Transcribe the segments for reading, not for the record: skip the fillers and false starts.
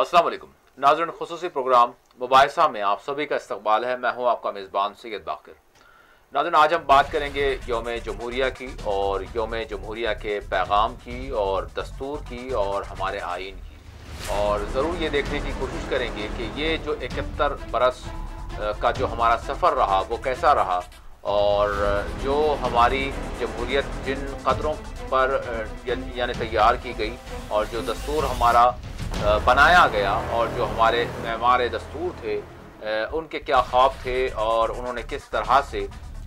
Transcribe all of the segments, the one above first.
अस्सलाम वालेकुम नाज़रीन, खुसूसी प्रोग्राम मुबाहिसा में आप सभी का इस्तकबाल है। मैं हूं आपका मेज़बान सैयद बाकर। नाज़रीन, आज हम बात करेंगे यौम जमहूरिया की और यौम जमहूरिया के पैगाम की और दस्तूर की और हमारे आइन की, और ज़रूर ये देखने की कोशिश करेंगे कि ये जो 71 बरस का जो हमारा सफ़र रहा वो कैसा रहा, और जो हमारी जमहूरियत जिन कदरों पर यानी तैयार की गई और जो दस्तूर हमारा बनाया गया और जो हमारे मेमार दस्तूर थे उनके क्या ख्वाब थे और उन्होंने किस तरह से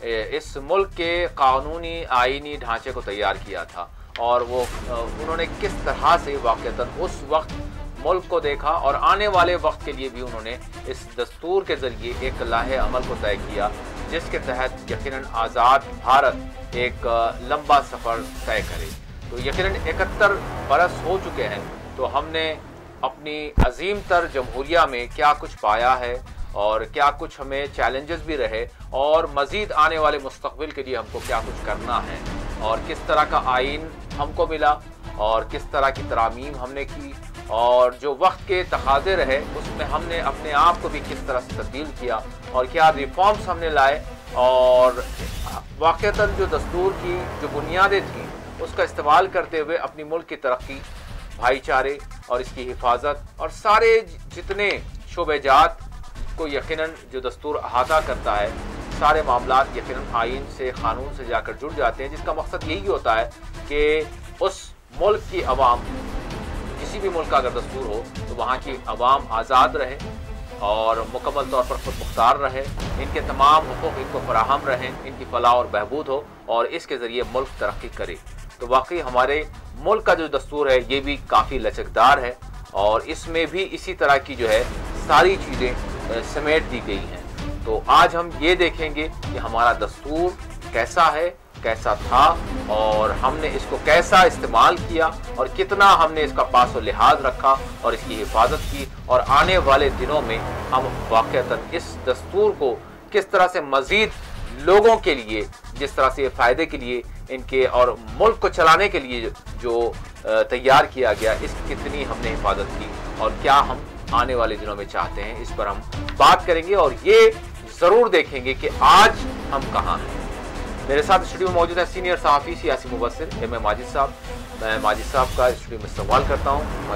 इस मुल्क के कानूनी आइनी ढांचे को तैयार किया था, और वो उन्होंने किस तरह से वाक़तन उस वक्त मुल्क को देखा और आने वाले वक्त के लिए भी उन्होंने इस दस्तूर के ज़रिए एक लाहे अमल को तय किया, जिसके तहत यकीनन आज़ाद भारत एक लंबा सफ़र तय करे। तो यकीनन 71 बरस हो चुके हैं, तो हमने अपनी अजीम तर जमहूरिया में क्या कुछ पाया है और क्या कुछ हमें चैलेंजेस भी रहे, और मज़ीद आने वाले मुस्तक़बिल के लिए हमको क्या कुछ करना है, और किस तरह का आइन हमको मिला और किस तरह की तरामीम हमने की, और जो वक्त के तकाज़े रहे उसमें हमने अपने आप को भी किस तरह से तब्दील किया और क्या रिफॉर्म्स हमने लाए, और वाक़तन जो दस्तूर की जो बुनियादें थीं उसका इस्तेमाल करते हुए अपनी मुल्क की तरक्की, भाईचारे और इसकी हिफाजत और सारे जितने शोबेजात को यकीनन जो दस्तूर अहाता करता है, सारे मामलात यकीनन आइन से, क़ानून से जाकर जुड़ जाते हैं, जिसका मकसद यही होता है कि उस मुल्क की अवाम, किसी भी मुल्क का अगर दस्तूर हो तो वहाँ की अवाम आज़ाद रहे और मुकम्मल तौर पर खुद मुख्तार रहे, इनके तमाम हुकूक़ इनको फराहम रहें, इनकी फलाह और बहबूद हो और इसके ज़रिए मुल्क तरक्की करे। तो वाकई हमारे मुल्क का जो दस्तूर है ये भी काफ़ी लचकदार है और इसमें भी इसी तरह की जो है सारी चीज़ें समेट दी गई हैं। तो आज हम ये देखेंगे कि हमारा दस्तूर कैसा है, कैसा था, और हमने इसको कैसा इस्तेमाल किया और कितना हमने इसका पास और लिहाज रखा और इसकी हिफाजत की, और आने वाले दिनों में हम वाक़तन इस दस्तूर को किस तरह से मज़ीद लोगों के लिए, जिस तरह से फ़ायदे के लिए इनके और मुल्क को चलाने के लिए जो तैयार किया गया, इसकी कितनी हमने हिफाजत की और क्या हम आने वाले दिनों में चाहते हैं, इस पर हम बात करेंगे और ये ज़रूर देखेंगे कि आज हम कहाँ हैं। मेरे साथ स्टूडियो में मौजूद है सीनियर सहाफ़ी सियासी मुबस्सिर एम माजिद साहब। मैं माजिद साहब का स्टूडियो में इस्तेमाल करता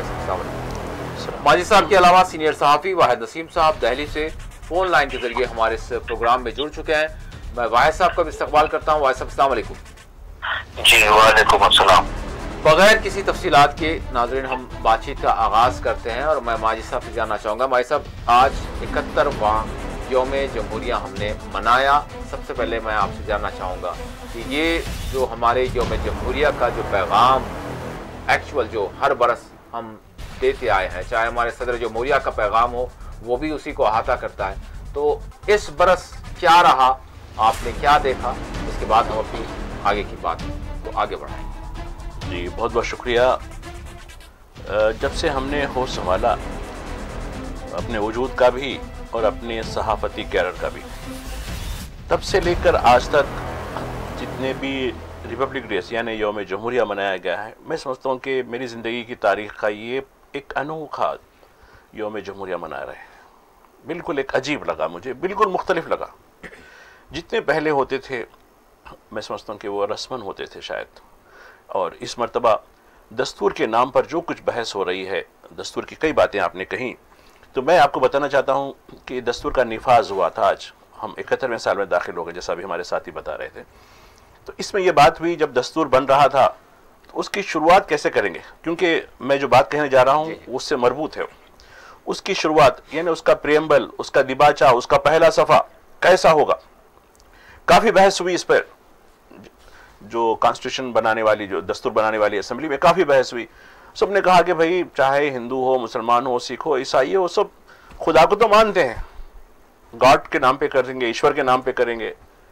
हूँ। माजिद साहब के अलावा सीनियर सहाफ़ी वाहिद नसीम साहब दिल्ली से फ़ोन लाइन के ज़रिए हमारे इस प्रोग्राम में जुड़ चुके हैं। मैं वाहिद साहब का भी इस्तकबाल करता हूँ। वाहिद साहब अस्सलाम वालेकुम। जी वालेकुम अस्सलाम। बगैर किसी तफसीलात के नाज़रीन हम बातचीत का आगाज़ करते हैं और मैं माजिद साहब से जानना चाहूँगा, माजिद साहब आज 71वां यौम जमहूरिया हमने मनाया। सबसे पहले मैं आपसे जानना चाहूँगा कि ये जो हमारे यौम जमहूरिया का जो पैगाम एक्चुअल जो हर बरस हम देते आए हैं, चाहे हमारे सदर जमहूरिया का पैगाम हो वो भी उसी को अहाता करता है, तो इस बरस क्या रहा, आपने क्या देखा, इसके बाद हम अपनी आगे की बात को आगे बढ़ाएं। जी बहुत बहुत शुक्रिया। जब से हमने होश संभाला अपने वजूद का भी और अपने सहाफ़ती कैरियर का भी, तब से लेकर आज तक जितने भी रिपब्लिक डेज यानी यौम जमहूरिया मनाया गया है, मैं समझता हूँ कि मेरी ज़िंदगी की तारीख़ का ये एक अनोखा यौम जमहूरिया मना रहे हैं। बिल्कुल एक अजीब लगा मुझे, बिल्कुल मुख्तलिफ लगा। जितने पहले होते थे मैं समझता हूँ कि वो रस्मन होते थे शायद, और इस मरतबा दस्तूर के नाम पर जो कुछ बहस हो रही है, दस्तूर की कई बातें आपने कहीं, तो मैं आपको बताना चाहता हूँ कि दस्तूर का निफाज हुआ था। आज हम 71वें साल में दाखिल हो गए, जैसा भी हमारे साथी बता रहे थे। तो इसमें यह बात हुई जब दस्तूर बन रहा था तो उसकी शुरुआत कैसे करेंगे, क्योंकि मैं जो बात कहने जा रहा हूँ उससे मरबूत है। उसकी शुरुआत यानी उसका प्रियम्बल, उसका दिबाचा, उसका पहला सफ़ा कैसा होगा, काफ़ी बहस हुई इस पर। जो कॉन्स्टिट्यूशन बनाने वाली, जो दस्तूर बनाने वाली असेंबली में काफ़ी बहस हुई। सबने कहा कि भाई चाहे हिंदू हो, मुसलमान हो, सिख हो, ईसाई हो, सब खुदा को तो मानते हैं, गॉड के नाम पे करेंगे, ईश्वर के नाम पे करेंगे,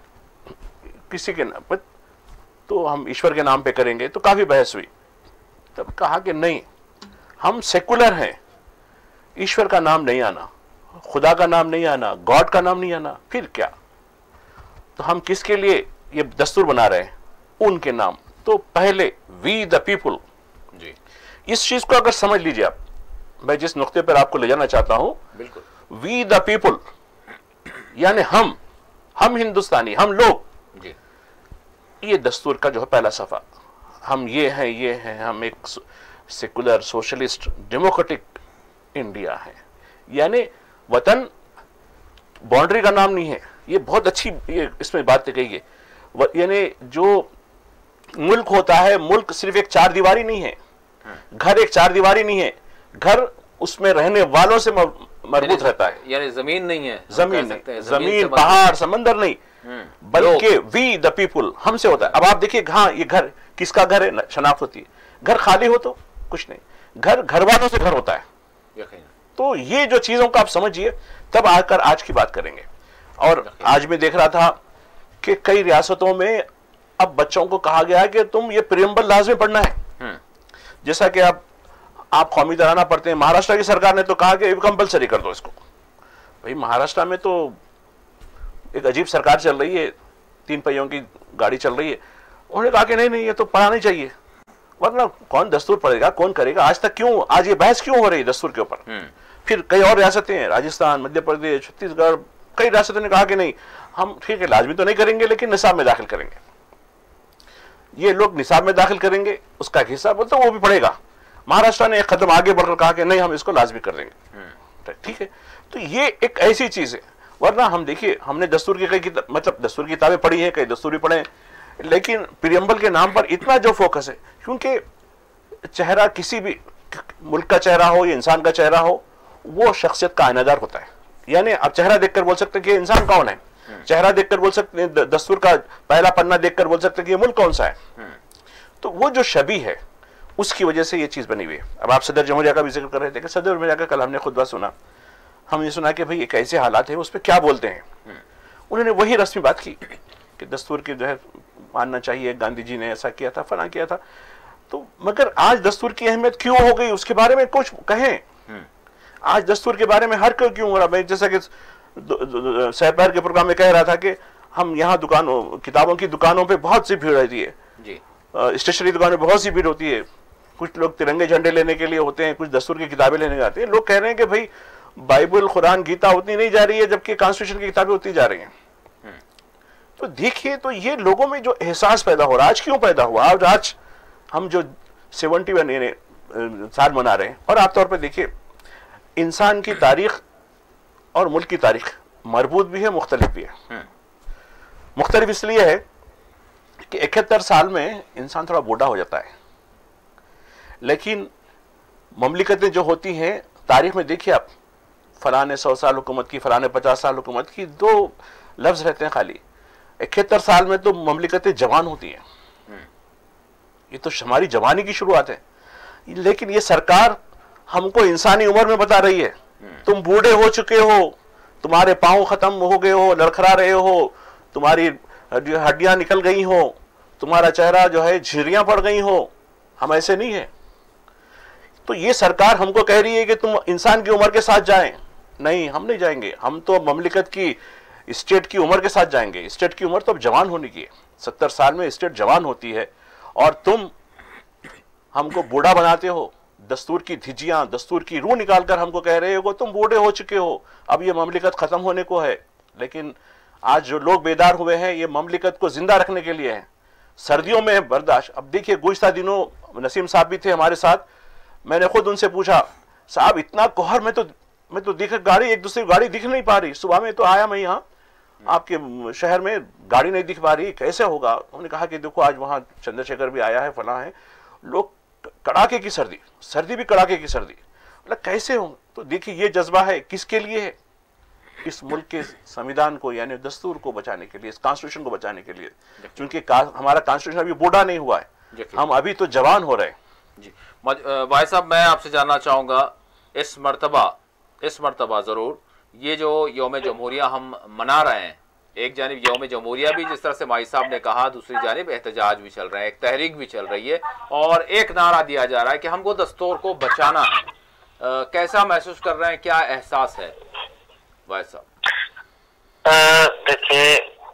किसी के नाम पर तो हम ईश्वर के नाम पे करेंगे। तो काफ़ी बहस हुई। तब कहा कि नहीं, हम सेकुलर हैं, ईश्वर का नाम नहीं आना, खुदा का नाम नहीं आना, गॉड का नाम नहीं आना, फिर क्या। तो हम किसके लिए ये दस्तूर बना रहे हैं, उनके नाम। तो पहले वी द पीपुल, जी, इस चीज को अगर समझ लीजिए आप, मैं जिस नुक्ते पर आपको ले जाना चाहता हूं, बिल्कुल, वी द पीपुल, यानी हम हिंदुस्तानी, हम लोग जी, ये दस्तूर का जो है पहला सफा, हम ये हैं, हम एक सेकुलर सोशलिस्ट डेमोक्रेटिक इंडिया है। यानी वतन बाउंड्री का नाम नहीं है, ये बहुत अच्छी ये इसमें बात कही है। यानी जो मुल्क होता है, मुल्क सिर्फ एक चार दीवारी नहीं है, घर एक चार दीवारी नहीं है, घर उसमें रहने वालों से मजबूत रहता है। यानी जमीन नहीं है, जमीन नहीं, जमीन पहाड़ समंदर नहीं, बल्कि वी द पीपुल, हमसे होता है। अब आप देखिए, हाँ ये घर किसका घर है, शनाख्त होती है। घर खाली हो तो कुछ नहीं, घर वालों से घर होता है। तो ये जो चीजों को आप समझिए, तब आकर आज की बात करेंगे। और आज मैं देख रहा था कि कई रियासतों में अब बच्चों को कहा गया है कि तुम ये प्रियम्बल लाजमी पढ़ना है, जैसा कि आप कौमी तराना पढ़ते हैं। महाराष्ट्र की सरकार ने तो कहा कि कंपलसरी कर दो इसको। भाई महाराष्ट्र में तो एक अजीब सरकार चल रही है, 3 पहियों की गाड़ी चल रही है। उन्होंने कहा कि नहीं ये तो पढ़ाना चाहिए, वरना कौन दस्तूर पढ़ेगा, कौन करेगा। आज तक क्यों, आज ये बहस क्यों हो रही है दस्तूर के ऊपर। फिर कई और रियासतें हैं, राजस्थान, मध्य प्रदेश, छत्तीसगढ़, कई रियासतों ने कहा कि नहीं हम ठीक है लाजमी तो नहीं करेंगे, लेकिन निसाब में दाखिल करेंगे। ये लोग निसाब में दाखिल करेंगे, उसका एक हिस्सा बोलते वो भी पढ़ेगा। महाराष्ट्र ने एक कदम आगे बढ़कर कहा कि नहीं हम इसको लाजमी कर देंगे। ठीक है, तो ये एक ऐसी चीज है। वरना हम देखिए, हमने दस्तूर की कई मतलब दस्तूर की किताबें पढ़ी हैं, कई दस्तूर भी पढ़े, लेकिन प्रियम्बल के नाम पर इतना जो फोकस है, क्योंकि चेहरा किसी भी मुल्क का चेहरा हो या इंसान का चेहरा हो, वो शख्सियत का आईनादार होता है। यानी आप चेहरा देखकर बोल सकते हैं कि इंसान कौन है, चेहरा देखकर बोल सकते हैं, दस्तूर का पहला पन्ना देखकर बोल सकते हैं कि ये मुल्क कौन सा है। तो वो जो शबी है, उसकी वजह से ये चीज बनी हुई है। अब आप सदर जमहूरिया का भी जिक्र कर रहे थे कि सदर जमहूरिया का कल हमने खुतबा सुना, हमने सुना कि भाई एक ऐसे हालात है, उस पर क्या बोलते हैं। उन्होंने वही रस्मी बात की कि दस्तूर के जो है मानना चाहिए, गांधी जी ने ऐसा किया था, फला किया था। तो मगर आज दस्तूर की अहमियत क्यों हो गई, उसके बारे में कुछ कहें। आज दस्तूर के बारे में हर कोई क्यों हो रहा है। जैसा कि सहपार के प्रोग्राम में कह रहा था कि हम यहाँ किताबों की दुकानों पे बहुत सी भीड़ रहती है, स्टेशनरी दुकानों में बहुत सी भीड़ होती है। कुछ लोग तिरंगे झंडे लेने के लिए होते हैं, कुछ दस्तूर की किताबें लेने जाते हैं। लोग कह रहे हैं कि भाई बाइबल, कुरान, गीता उतनी नहीं जा रही है, जबकि कॉन्स्टिट्यूशन की किताबें उतनी जा रही हैं। तो देखिए, तो ये लोगों में जो एहसास पैदा हो रहा है, आज क्यों पैदा हुआ। आज हम जो 71 साल मना रहे हैं, और आमतौर पर देखिए इंसान की तारीख और मुल्क की तारीख मरबूत भी है, मुख्तलिफ भी है। मुख्तलिफ इसलिए है कि 71 साल में इंसान थोड़ा बूढ़ा हो जाता है, लेकिन ममलिकतें जो होती हैं तारीख में देखिए आप, फलाने 100 साल हुकूमत की, फलाने 50 साल हुकूमत की, 2 लफ्ज रहते हैं खाली। 71 साल में तो ममलिकतें जवान होती हैं। ये तो हमारी जवानी की शुरुआत है। लेकिन ये सरकार हमको इंसानी उम्र में बता रही है, तुम बूढ़े हो चुके हो, तुम्हारे पांव खत्म हो गए हो, लड़खड़ा रहे हो, तुम्हारी हड्डियां निकल गई हो, तुम्हारा चेहरा जो है झिर्रियां पड़ गई हो। हम ऐसे नहीं है। तो ये सरकार हमको कह रही है कि तुम इंसान की उम्र के साथ जाएं। नहीं, हम नहीं जाएंगे। हम तो ममलिकत की, स्टेट की उम्र के साथ जाएंगे। स्टेट की उम्र तो अब जवान होने की है। 70 साल में स्टेट जवान होती है, और तुम हमको बूढ़ा बनाते हो। दस्तूर की धिजियां, दस्तूर की रूह निकालकर हमको कह रहे हो तुम बूढ़े हो चुके हो, अब ये ममलिकत खत्म होने को है। लेकिन आज जो लोग बेदार हुए हैं, ये ममलिकत को जिंदा रखने के लिए हैं। सर्दियों में बर्दाश्त। अब देखिए, गुज़िश्ता दिनों नसीम साहब भी थे हमारे साथ, मैंने खुद उनसे पूछा, साहब इतना कोहर में तो देख गाड़ी, एक दूसरी गाड़ी दिख नहीं पा रही। सुबह में तो आया मैं यहाँ आपके शहर में, गाड़ी नहीं दिख पा रही, कैसे होगा। उन्होंने कहा कि देखो आज वहाँ चंद्रशेखर भी आया है, फला है, लोग कड़ाके की सर्दी भी कड़ाके की सर्दी, मतलब कैसे हो। तो देखिए ये जज्बा है, किसके लिए है। इस मुल्क के संविधान को, यानी दस्तूर को बचाने के लिए, इस कॉन्स्टिट्यूशन को बचाने के लिए। क्योंकि हमारा कॉन्स्टिट्यूशन अभी बूढ़ा नहीं हुआ है, हम अभी तो जवान हो रहे हैं। जी भाई साहब, मैं आपसे जानना चाहूँगा, इस मरतबा ज़रूर ये जो यौम जमहूरिया हम मना रहे हैं, एक जानिब यौम जमहूरिया भी जिस तरह से माई साहब ने कहा, दूसरी जानिब एहतजाज भी चल रहा है, एक तहरीक भी चल रही है, और एक नारा दिया जा रहा है कि हमको दस्तूर को बचाना है। कैसा महसूस कर रहे हैं, क्या एहसास है भाई साहब? देखिए,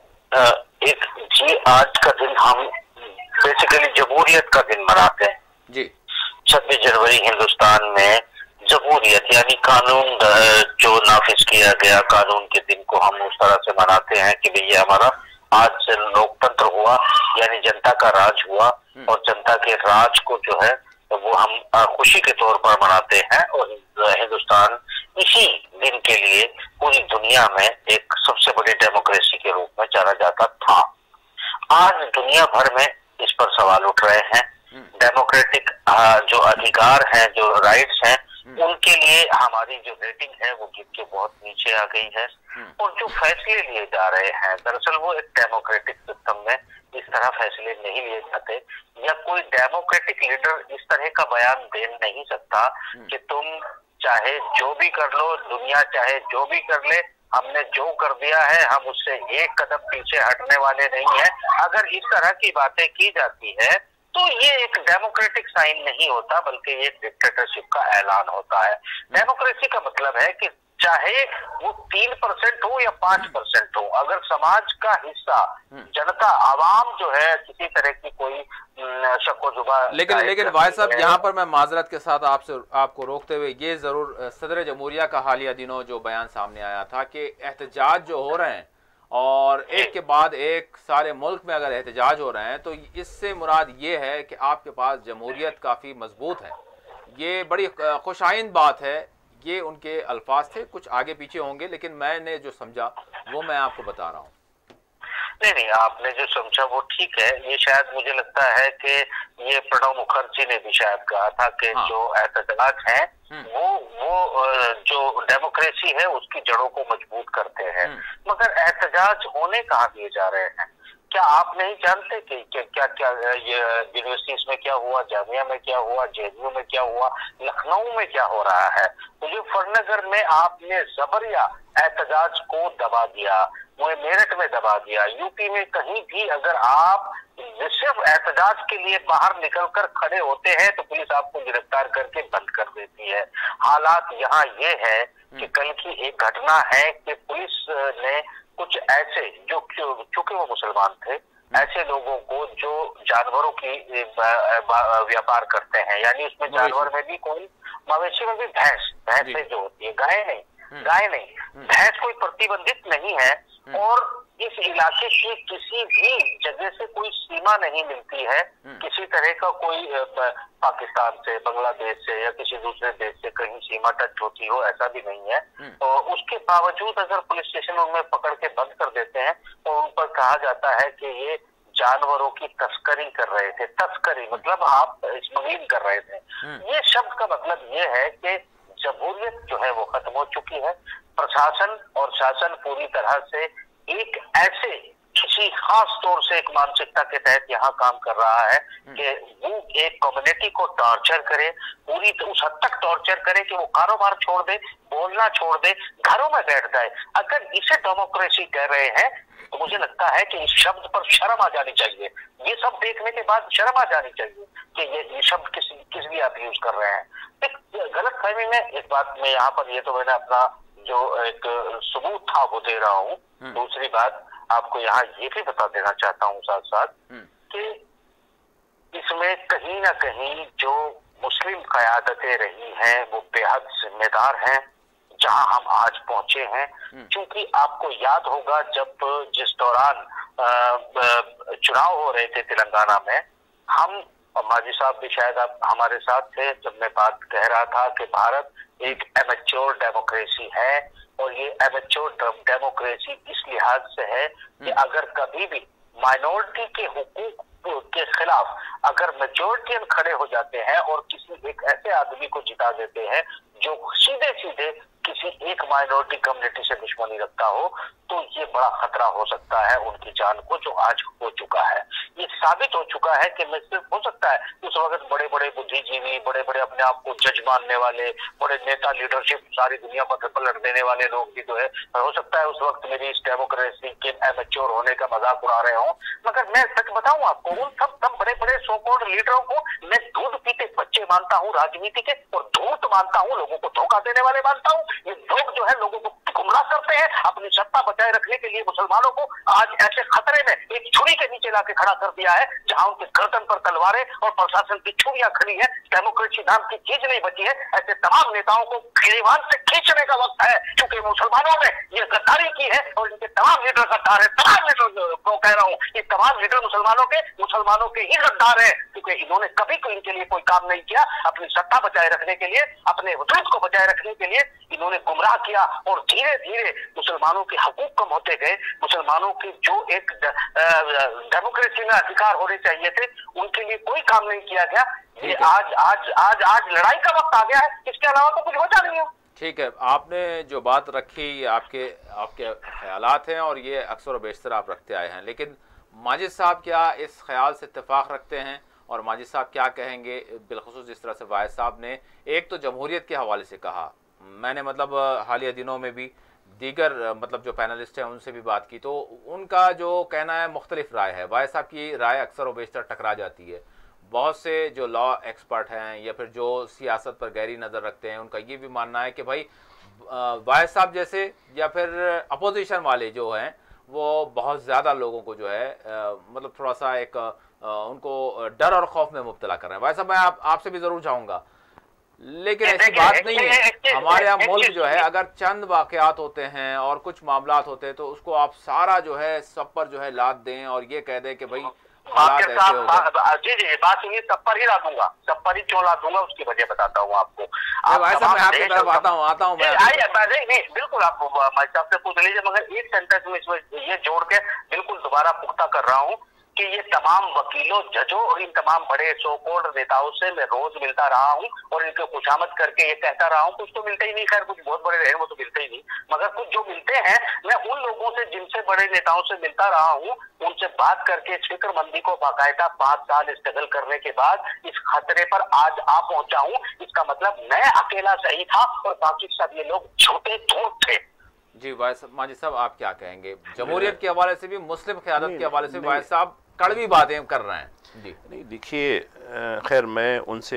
आज का दिन हम बेसिकली जमहूरियत का दिन मनाते हैं। जी, 26 जनवरी हिंदुस्तान में जमहूरियत यानी कानून जो नाफिज किया गया, कानून के दिन को हम उस तरह से मनाते हैं कि भैया हमारा आज से लोकतंत्र हुआ, यानी जनता का राज हुआ, और जनता के राज को जो है वो हम खुशी के तौर पर मनाते हैं। और हिंदुस्तान इसी दिन के लिए पूरी दुनिया में एक सबसे बड़ी डेमोक्रेसी के रूप में जाना जाता था। आज दुनिया भर में इस पर सवाल उठ रहे हैं। डेमोक्रेटिक जो अधिकार हैं, जो राइट्स हैं, उनके लिए हमारी जो रेटिंग है वो गिर के बहुत नीचे आ गई है। और जो फैसले लिए जा रहे हैं, दरअसल वो एक डेमोक्रेटिक सिस्टम में इस तरह फैसले नहीं लिए जाते, या कोई डेमोक्रेटिक लीडर इस तरह का बयान दे नहीं सकता कि तुम चाहे जो भी कर लो, दुनिया चाहे जो भी कर ले, हमने जो कर दिया है हम उससे एक कदम पीछे हटने वाले नहीं है। अगर इस तरह की बातें की जाती है तो ये एक डेमोक्रेटिक साइन नहीं होता, बल्कि ये डिक्टेटरशिप का ऐलान होता है। डेमोक्रेसी का मतलब है कि चाहे वो 3% हो या 5% हो, अगर समाज का हिस्सा, जनता, आवाम जो है किसी तरह की कोई शक-ओ-जुबा, लेकिन भाई साहब यहाँ पर मैं माजरत के साथ आपको रोकते हुए ये जरूर, सदर जमहूरिया का हालिया दिनों जो बयान सामने आया था कि एहतजाज जो हो रहे हैं और एक के बाद एक सारे मुल्क में अगर एहतजाज हो रहे हैं, तो इससे मुराद ये है कि आपके पास जमहूरियत काफ़ी मजबूत है। ये बड़ी खुशाइंद बात है। ये उनके अल्फाज थे, कुछ आगे पीछे होंगे, लेकिन मैंने जो समझा वो मैं आपको बता रहा हूँ। नहीं, आपने जो समझा वो ठीक है। ये शायद मुझे लगता है कि ये प्रणब मुखर्जी ने भी शायद कहा था कि जो एहतजाज हैं वो जो डेमोक्रेसी है उसकी जड़ों को मजबूत करते हैं। मगर एहतजाज होने कहाँ दिए जा रहे हैं? क्या आप नहीं जानते कि क्या क्या ये यूनिवर्सिटीज में क्या हुआ, जामिया में क्या हुआ, जेएनयू में क्या हुआ, लखनऊ में क्या हो रहा है? मुजफ्फरनगर में आपने जबरिया एहतजाज को दबा दिया, मेरठ में दबा दिया। यूपी में कहीं भी अगर आप सिर्फ एहतजाज के लिए बाहर निकलकर खड़े होते हैं तो पुलिस आपको गिरफ्तार करके बंद कर देती है। हालात यहाँ ये है कि कल की एक घटना है कि पुलिस ने कुछ ऐसे, जो चूंकि वो मुसलमान थे, ऐसे लोगों को जो जानवरों की व्यापार करते हैं, यानी उसमें जानवर में भी कोई, मवेशी में भी भैंस जो होती है, गाय नहीं, भैंस कोई प्रतिबंधित नहीं है। और इस इलाके की किसी भी जगह से कोई सीमा नहीं मिलती है, किसी तरह का कोई पाकिस्तान से, बांग्लादेश से या किसी दूसरे देश से कहीं सीमा टच होती हो, ऐसा भी नहीं है। और उसके बावजूद अगर पुलिस स्टेशन उनमें पकड़ के बंद कर देते हैं तो उन पर कहा जाता है कि ये जानवरों की तस्करी कर रहे थे। तस्करी मतलब आप स्मगलिंग कर रहे थे। ये शब्द का मतलब ये है कि जमहूरियत जो है वो खत्म हो चुकी है। प्रशासन और शासन पूरी तरह से एक ऐसे किसी खास तौर से एक मानसिकता के तहत यहाँ काम कर रहा है कि वो एक कम्युनिटी को टॉर्चर करे, पूरी उस हद तक टॉर्चर करे कि वो कारोबार छोड़ दे, बोलना छोड़ दे, घरों में बैठ जाए। अगर इसे डेमोक्रेसी कह रहे हैं तो मुझे लगता है कि इस शब्द पर शर्म आ जानी चाहिए। ये सब देखने के बाद शर्म आ जानी चाहिए कि ये शब्द किस लिए आप यूज कर रहे हैं। एक गलत फहमी में इस बात में यहाँ पर, ये तो मैंने अपना जो एक सबूत था वो दे रहा हूँ। दूसरी बात आपको यहाँ ये भी बता देना चाहता हूँ साथ साथ कि इसमें कहीं ना कहीं जो मुस्लिम क़यादतें रही हैं वो बेहद जिम्मेदार हैं जहां हम आज पहुंचे हैं। क्योंकि आपको याद होगा जब जिस दौरान चुनाव हो रहे थे तेलंगाना में, हम माजी साहब भी शायद आप हमारे साथ थे जब मैं बात कह रहा था कि भारत एक एमेच्योर डेमोक्रेसी है। और ये एमेच्योर डेमोक्रेसी इस लिहाज से है कि अगर कभी भी माइनॉरिटी के हुकूक के खिलाफ अगर मेजोरिटियन खड़े हो जाते हैं और किसी एक ऐसे आदमी को जिता देते हैं जो सीधे सीधे किसी एक माइनॉरिटी कम्युनिटी से दुश्मनी रखता हो, तो ये बड़ा खतरा हो सकता है उनकी जान को, जो आज हो चुका है। ये साबित हो चुका है कि सिर्फ हो सकता है उस वक्त बड़े बड़े बुद्धिजीवी, बड़े बड़े अपने आप को जज मानने वाले, बड़े नेता, लीडरशिप सारी दुनिया पर पलट देने वाले लोग भी जो है, हो सकता है उस वक्त मेरी इस डेमोक्रेसी के एमेच्योर होने का मजाक उड़ा रहे हो। मगर मैं सच बताऊं आपको, उन सब बड़े बड़े सो कॉल्ड लीडरों को मैं दूध पीते बच्चे मानता हूँ राजनीति के, और धूर्त मानता हूँ, लोगों को धोखा देने वाले मानता हूँ। ये लोग जो है लोगों को गुमराह करते हैं। अपनी सत्ता बचाए रखने के लिए मुसलमानों को आज ऐसे खतरे में एक छुरी के नीचे लाके खड़ा कर दिया है जहां उनके गर्दन पर तलवारें और प्रशासन की छुरियां खड़ी है डेमोक्रेसी नाम की चीज नहीं बची है। ऐसे तमाम नेताओं को गिरबान से खींचने का वक्त है, क्योंकि मुसलमानों ने ये गद्दारी की है और इनके तमाम लीडर गद्दार है। तमाम लीडर को कह रहा हूँ, ये तमाम लीडर मुसलमानों के ही गद्दार है, क्योंकि इन्होंने कभी कोई इनके लिए कोई काम नहीं किया। अपनी सत्ता बचाए रखने के लिए, अपने वजूद को बचाए रखने के लिए इन्होंने गुमराह किया और धीरे धीरे मुसलमानों के हकूक कम होते गए। मुसलमानों की जो एक डेमोक्रेसी में अधिकार होने चाहिए थे, उनके लिए कोई काम नहीं किया गया। ये आज लड़ाई का वक्त आ गया है, इसके अलावा तो कुछ बचा नहीं है। ठीक है, आपने जो बात रखी आपके ख्यालात हैं और ये अक्सर और बेशतर आप रखते आए हैं, लेकिन माजिद साहब क्या इस ख्याल से इत्तेफाक रखते हैं? और माजिद साहब क्या कहेंगे बिलखुसूस जिस तरह से वाहिद साहब ने एक तो जमहूरियत के हवाले से कहा, मैंने मतलब हालिया दिनों में भी दीगर मतलब जो पैनलिस्ट हैं उनसे भी बात की, तो उनका जो कहना है मुख्तलिफ राय है। वाहिद साहब की राय अक्सर और बेशतर टकरा जाती है। बहुत से जो लॉ एक्सपर्ट हैं या फिर जो सियासत पर गहरी नज़र रखते हैं, उनका ये भी मानना है कि भाई वाहिद साहब जैसे या फिर अपोजिशन वाले जो हैं वो बहुत ज़्यादा लोगों को जो है मतलब थोड़ा सा एक उनको डर और खौफ में मुब्तला कर रहे हैं। वाहिद साहब, मैं आपसे भी ज़रूर चाहूँगा, लेकिन ऐसी बात नहीं है। हमारे यहाँ मुल्क जो है, अगर चंद वाक़यात होते हैं और कुछ मामलात होते हैं तो उसको आप सारा जो है सब पर जो है लाद दें और ये कह दें कि भाई हालात ऐसे हो गए। जी बात सुनिए, सब पर ही ला दूंगा, सब पर ही क्यों ला दूंगा उसकी वजह बताता हूँ आपको। मैं आपकी तरफ आता हूँ नहीं, बिल्कुल आप साहब से पूछ लीजिए, मगर एक सेंटेंस में इसमें ये जोड़ के बिल्कुल दोबारा पुख्ता कर रहा हूँ कि ये तमाम वकीलों, जजों और इन तमाम बड़े सो कॉल्ड नेताओं से मैं रोज मिलता रहा हूँ और इनके खुशामद करके ये कहता रहा हूँ। कुछ तो मिलते ही नहीं, खैर कुछ बहुत बड़े रहे वो तो मिलते ही नहीं, मगर कुछ जो मिलते हैं मैं उन लोगों से जिनसे बड़े नेताओं से मिलता रहा हूँ, उनसे बात करके इस फिक्रमंदी को बाकायदा 5 साल स्ट्रगल करने के बाद इस खतरे पर आज आ पहुंचा हूँ। इसका मतलब मैं अकेला सही था और बाकी सब ये लोग झूठे झूठ थे। जी माजिद साहब, आप क्या कहेंगे? जमहूरियत के हवाले से भी, मुस्लिम क़यादत के हवाले से वाहिद साहब कड़वी बातें कर रहे हैं। जी नहीं, देखिए, खैर मैं उनसे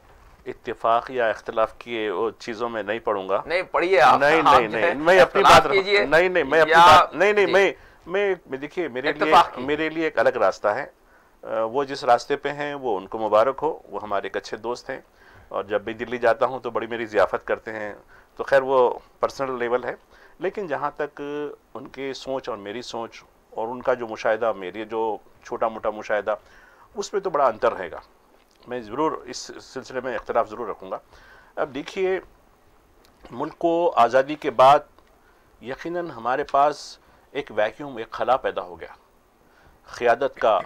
इत्तेफाक या इख्तिलाफ किए वो चीज़ों में नहीं पढ़ूंगा। नहीं पढ़िए आप। नहीं, मैं अपनी बात नहीं, मैं अपनी बात नहीं, मैं देखिए, मेरे लिए एक अलग रास्ता है। वो जिस रास्ते पे हैं वो उनको मुबारक हो, वो हमारे एक अच्छे दोस्त हैं और जब भी दिल्ली जाता हूँ तो बड़ी मेरी ज़ियाफ़त करते हैं, तो खैर वो पर्सनल लेवल है। लेकिन जहाँ तक उनकी सोच और मेरी सोच और उनका जो मुशाहिदा, मेरी जो छोटा मोटा मुशाहिदा, उसमें तो बड़ा अंतर रहेगा। मैं ज़रूर इस सिलसिले में इख्तिलाफ ज़रूर रखूँगा। अब देखिए, मुल्क को आज़ादी के बाद यकीनन हमारे पास एक वैक्यूम, एक खला पैदा हो गया क़यादत का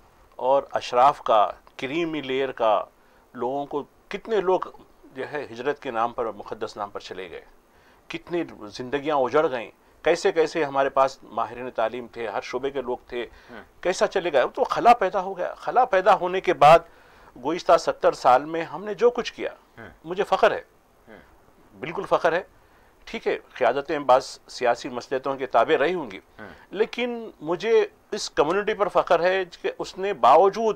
और अशराफ का, क्रीमी लेयर का। लोगों को, कितने लोग जो है हिजरत के नाम पर, मुक़द्दस नाम पर चले गए, कितनी ज़िंदगियाँ उजड़ गईं, कैसे कैसे हमारे पास माहिरीन तालीम थे, हर शोबे के लोग थे, कैसा चले गए। तो खला पैदा हो गया। खला पैदा होने के बाद गुज़िश्ता 70 साल में हमने जो कुछ किया, मुझे फ़ख्र है, बिल्कुल फ़ख्र है। ठीक है, क़यादतें बाज़ सियासी मसलहतों के ताबे रही होंगी, लेकिन मुझे इस कम्युनिटी पर फ़ख्र है कि उसने बावजूद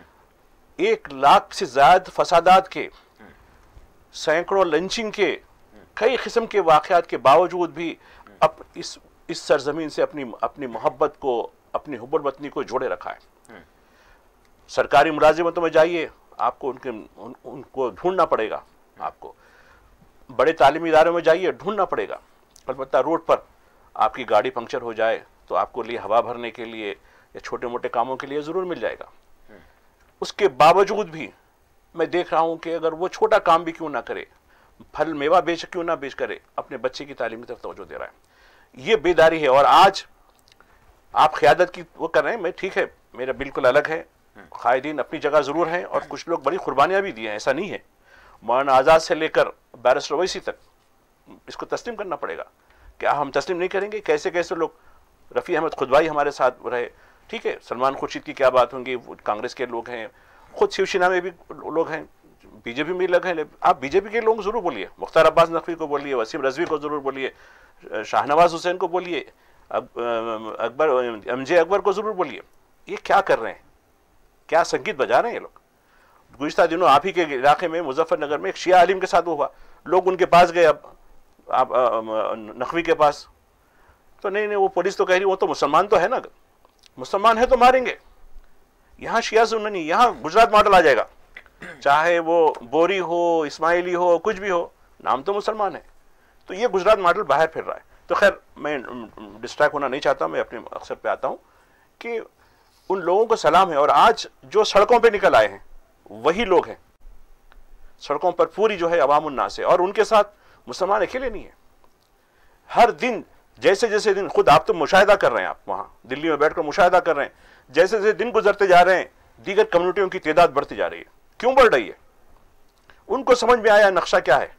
1 लाख से ज़्यादा फसादात के, सैकड़ों लंचिंग के, कई किस्म के वाक़यात के बावजूद भी अब इस सरजमीन से अपनी मोहब्बत को, अपनी हुब्बुल वतनी को जोड़े रखा है। सरकारी मुलाजिमतों में जाइए, आपको उनको ढूंढना पड़ेगा, आपको बड़े तालीमी इदारों में जाइए, ढूंढना पड़ेगा। अलबत्ता रोड पर आपकी गाड़ी पंक्चर हो जाए तो आपको लिए हवा भरने के लिए या छोटे मोटे कामों के लिए ज़रूर मिल जाएगा। उसके बावजूद भी मैं देख रहा हूँ कि अगर वो छोटा काम भी क्यों ना करे, फल मेवा बेच क्यों ना बेच करे, अपने बच्चे की तालीम की तरफ तवज्जो दे रहा है। ये बेदारी है। और आज आप क़यादत की वो कर रहे हैं, मैं ठीक है, मेरा बिल्कुल अलग है, कायदीन अपनी जगह ज़रूर हैं और कुछ लोग बड़ी कुर्बानियाँ भी दी हैं, ऐसा नहीं है। मौलाना आज़ाद से लेकर बैरिस्टर ओवैसी तक इसको तस्लीम करना पड़ेगा। क्या हम तस्लीम नहीं करेंगे? कैसे कैसे लोग, रफ़ी अहमद खुदवाई हमारे साथ रहे, ठीक है, सलमान खुर्शीद की क्या बात होंगी, कांग्रेस के लोग हैं, खुद शिवसेना में भी लोग हैं, बीजेपी में लगे हैं। आप बीजेपी के लोग जरूर बोलिए, मुख्तार अब्बास नकवी को बोलिए, वसीम रजवी को जरूर बोलिए, शाहनवाज हुसैन को बोलिए, अकबर एमजे अकबर को जरूर बोलिए। ये क्या कर रहे हैं? क्या संगीत बजा रहे हैं ये लोग? गुज़िश्ता दिनों आप ही के इलाके में, मुजफ्फरनगर में, एक शिया आलिम के साथ हुआ, लोग उनके पास गए, अब आप नकवी के पास, तो नहीं, वो पुलिस तो कह रही वो तो मुसलमान तो है ना, मुसलमान है तो मारेंगे। यहाँ शिया सुन्नी, यहाँ गुजरात मॉडल आ जाएगा। चाहे वो बोरी हो, इस्माइली हो, कुछ भी हो, नाम तो मुसलमान है। तो ये गुजरात मॉडल बाहर फिर रहा है। तो खैर मैं डिस्ट्रैक्ट होना नहीं चाहता, मैं अपने अक्सर पे आता हूं कि उन लोगों को सलाम है। और आज जो सड़कों पे निकल आए हैं वही लोग हैं, सड़कों पर पूरी जो है अवाम उन्नास है, और उनके साथ मुसलमान अकेले नहीं है। हर दिन जैसे जैसे दिन, खुद आप तो मुशाहिदा कर रहे हैं, आप वहां दिल्ली में बैठकर मुशाहिदा कर रहे हैं, जैसे जैसे दिन गुजरते जा रहे हैं दीगर कम्युनिटियों की तादाद बढ़ती जा रही है। क्यों बढ़ रही है? उनको समझ में आया नक्शा क्या है।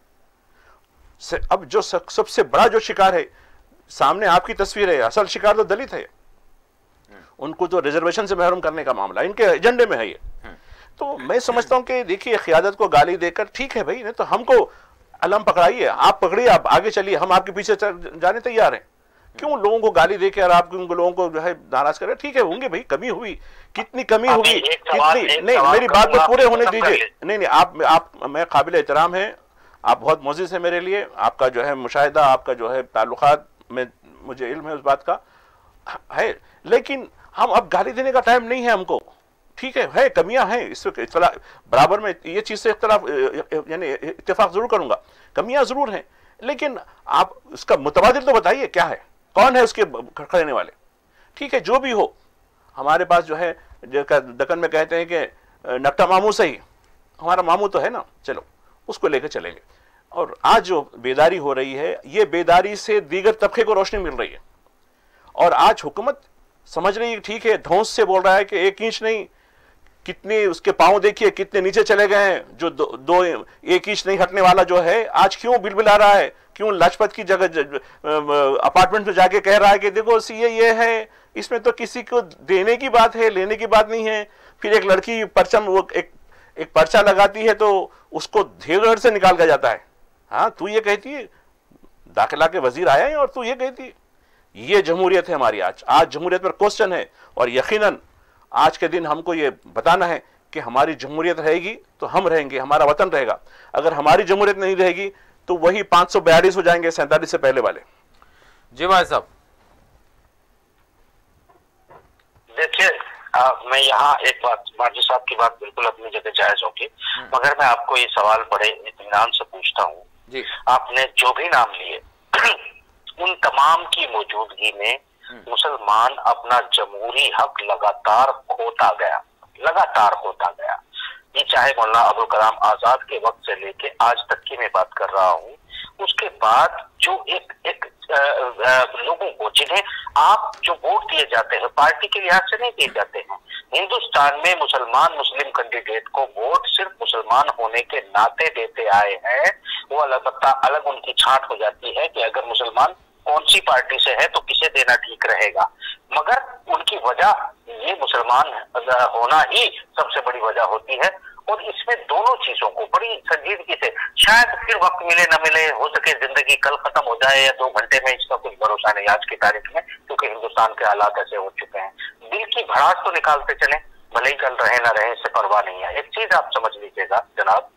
अब जो सबसे बड़ा जो शिकार है, सामने आपकी तस्वीर है, असल शिकार तो दलित है। उनको तो रिजर्वेशन से महरूम करने का मामला इनके एजेंडे में है ये। तो मैं समझता हूं कि देखिए, क़ियादत को गाली देकर ठीक है भाई, नहीं तो हमको अलम पकड़ाइए, आप पकड़िए, आप आगे चलिए, हम आपके पीछे जाने तैयार हैं। क्यों लोगों को गाली देके और आप लोगों को जो है नाराज करें? ठीक है, होंगे भाई, कमी हुई, कितनी कमी होगी, कितनी नहीं, मेरी बात को पूरे होने दीजिए। नहीं नहीं, आप मैं काबिल एहतराम है, आप बहुत मोअज़्ज़िज़ है मेरे लिए, आपका जो है मुशाहिदा, आपका जो है ताल्लुकात में मुझे इल्म है उस बात का है, लेकिन हम अब गाली देने का टाइम नहीं है हमको। ठीक है कमियां हैं, इस बराबर में ये चीज से इख्तलाफ यानी इत्तेफाक जरूर करूंगा, कमियां जरूर हैं, लेकिन आप उसका मुतबादिल तो बताइए क्या है, कौन है उसके खड़खड़ाने वाले। ठीक है, जो भी हो, हमारे पास जो है दक्कन में कहते हैं कि नक्टा मामू सही, हमारा मामू तो है ना, चलो उसको लेकर चलेंगे। और आज जो बेदारी हो रही है, ये बेदारी से दीगर तबके को रोशनी मिल रही है। और आज हुकूमत समझ रही है, ठीक है, धौंस से बोल रहा है कि 1 इंच नहीं, कितने उसके पांव देखिए कितने नीचे चले गए हैं, जो 1 इंच नहीं हटने वाला जो है आज क्यों बिलबिला रहा है, क्यों लाजपत की जगह अपार्टमेंट में जाके कह रहा है कि देखो सीए ये है, इसमें तो किसी को देने की बात है, लेने की बात नहीं है। फिर एक लड़की परचम, वो एक पर्चा लगाती है तो उसको धेगड़ से निकाल कर जाता है। हाँ, तू ये कहती है, दाखिला के वजीर आया है और तू ये कहती है, ये जमहूरियत है हमारी। आज जमहूरियत पर क्वेश्चन है, और यकीनन आज के दिन हमको ये बताना है कि हमारी जमहूरियत रहेगी तो हम रहेंगे, हमारा वतन रहेगा। अगर हमारी जमहूरियत नहीं रहेगी तो वही 542 हो जाएंगे 47 से पहले वाले। जी भाई साहब, देखिए मैं यहाँ एक बात, माजी साहब की बात बिल्कुल अपनी जगह जायज होगी, मगर मैं आपको ये सवाल बड़े इत्मीनान से पूछता हूँ जी, आपने जो भी नाम लिए उन तमाम की मौजूदगी में मुसलमान अपना जमहूरी हक लगातार खोता गया, लगातार खोता गया। ये चाहे मौलाना अबुल कलाम आजाद के वक्त से लेके आज तक की मैं बात कर रहा हूँ, उसके बाद जो एक लोगों को, जिन्हें आप जो वोट दिए जाते हैं पार्टी के लिहाज से नहीं दिए जाते हैं, हिंदुस्तान में मुसलमान मुस्लिम कैंडिडेट को वोट सिर्फ मुसलमान होने के नाते देते आए हैं। वो अलबत्ता अलग उनकी छांट हो जाती है कि अगर मुसलमान कौन सी पार्टी से है तो किसे देना ठीक रहेगा, मगर उनकी वजह ये मुसलमान होना ही सबसे बड़ी वजह होती है। और इसमें दोनों चीजों को बड़ी संजीदगी से, शायद फिर वक्त मिले न मिले, हो सके जिंदगी कल खत्म हो जाए या 2 घंटे में, इसका कुछ भरोसा नहीं आज की तारीख में, क्योंकि हिंदुस्तान के हालात ऐसे हो चुके हैं। दिल की भड़ास तो निकालते चले, भले ही कल रहे ना रहे, इससे परवाह नहीं है। एक चीज आप समझ लीजिएगा जनाब,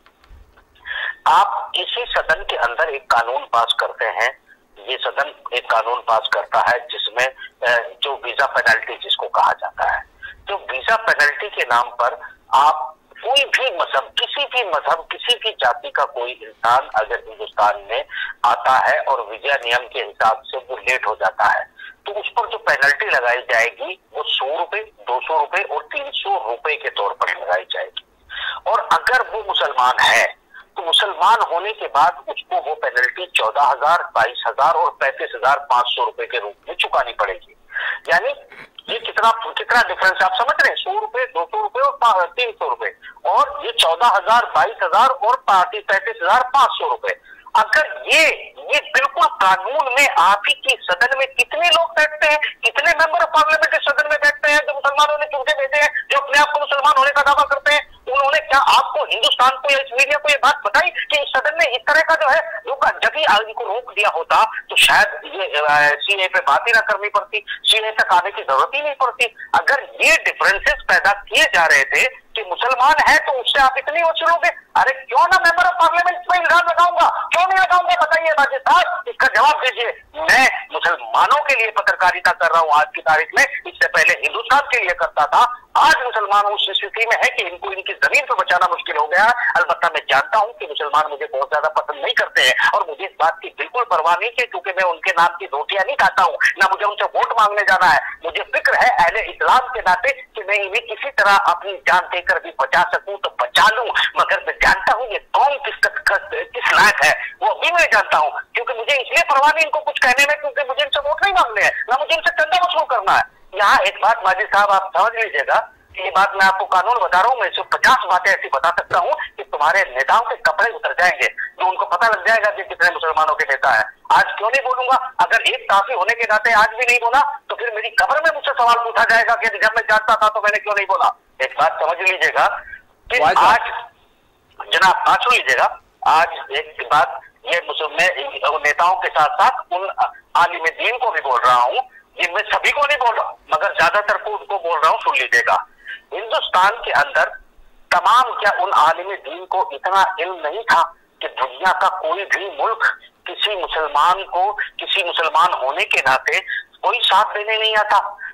आप इसी सदन के अंदर एक कानून पास करते हैं, ये सदन एक कानून पास करता है जिसमें जो वीजा पेनल्टी जिसको कहा जाता है, जो वीजा पेनल्टी के नाम पर आप कोई भी मजहब, किसी भी मजहब, किसी भी जाति का कोई इंसान अगर हिंदुस्तान में आता है और वीजा नियम के हिसाब से वो लेट हो जाता है, तो उस पर जो पेनल्टी लगाई जाएगी वो 100 रुपए, 200 रुपए और 300 रुपए के तौर पर लगाई जाएगी। और अगर वो मुसलमान है तो मुसलमान होने के बाद उसको वो पेनल्टी 14,000, 22,000 और 35,500 रुपए के रूप में चुकानी पड़ेगी। यानी ये कितना डिफरेंस आप समझ रहे हैं, 100 रुपए, 200 रुपए और 300 रुपए, और ये 14,000, 22,000 और 35,500 रुपए। अगर ये बिल्कुल कानून में, आप ही की सदन में कितने लोग बैठते हैं, कितने मेंबर ऑफ पार्लियामेंट इस सदन में बैठते हैं जो मुसलमानों ने चुन के भेजे हैं, जो अपने आप को मुसलमान होने का दावा करते हैं, उन्होंने क्या आपको, हिंदुस्तान को या इस मीडिया को ये बात बताई कि इस सदन में इस तरह का जो है जब ही आगे को रोक दिया होता तो शायद ये सीए पे बात ही ना करनी पड़ती, सीए तक आने की जरूरत ही नहीं पड़ती। अगर ये डिफरेंसेस पैदा किए जा रहे थे कि मुसलमान है तो उससे आप इतनी वसूलोगे, अरे क्यों ना मेंबर ऑफ पार्लियामेंट पर इल्जाम लगाऊंगा, क्यों नहीं लगाऊंगा, बताइए बाजी साहब, इसका जवाब दीजिए। मैं मुसलमानों के लिए पत्रकारिता कर रहा हूं आज की तारीख में, इससे पहले हिंदू हिंदुस्तान के लिए करता था, आज मुसलमान उस स्थिति में है कि इनको इनकी जमीन को बचाना मुश्किल हो गया। अलबत्ता मैं जानता हूं कि मुसलमान मुझे बहुत ज्यादा पसंद नहीं करते हैं और मुझे इस बात की बिल्कुल परवाह नहीं है, क्योंकि मैं उनके नाम की रोटियां नहीं खाता हूं, ना मुझे उनसे वोट मांगने जाना है। मुझे फिक्र है अहले इस्लाम के नाते कि मैं इन्हें किसी तरह अपनी जान देकर भी बचा सकूं तो बचा लूं, मगर मैं जानता हूं ये कौन किस लायक है वो अभी मैं जानता हूं, क्योंकि मुझे इसलिए परवाह नहीं इनको कुछ कहने में, क्योंकि मुझे इनसे वोट नहीं मांगने हैं, ना मुझे इनसे चंदा वसूल करना है। यहाँ एक बात माजिद साहब आप समझ लीजिएगा, ये बात मैं आपको कानून बता रहा हूँ, मैं 150 बातें ऐसी बता सकता हूँ कि तुम्हारे नेताओं के कपड़े उतर जाएंगे, जो उनको पता लग जाएगा कि कितने मुसलमानों के नेता है। आज क्यों नहीं बोलूंगा? अगर एक काफी होने के नाते आज भी नहीं बोला तो फिर मेरी कब्र में मुझसे सवाल पूछा जाएगा कि जब मैं जानता था तो मैंने क्यों नहीं बोला। एक बात समझ लीजिएगा कि आज जनाब बात सुन लीजिएगा, आज एक बात ये मैं नेताओं के साथ साथ उन आलिम दीन को भी बोल रहा हूँ, जिनमें सभी को नहीं बोल रहा मगर ज्यादातर को उनको बोल रहा हूँ, सुन लीजिएगा। हिंदुस्तान के अंदर तमाम क्या उन आलिम दीन को इतना इल्म नहीं था कि दुनिया का कोई भी मुल्क किसी मुसलमान को किसी मुसलमान होने के नाते कोई साथ देने नहीं आता?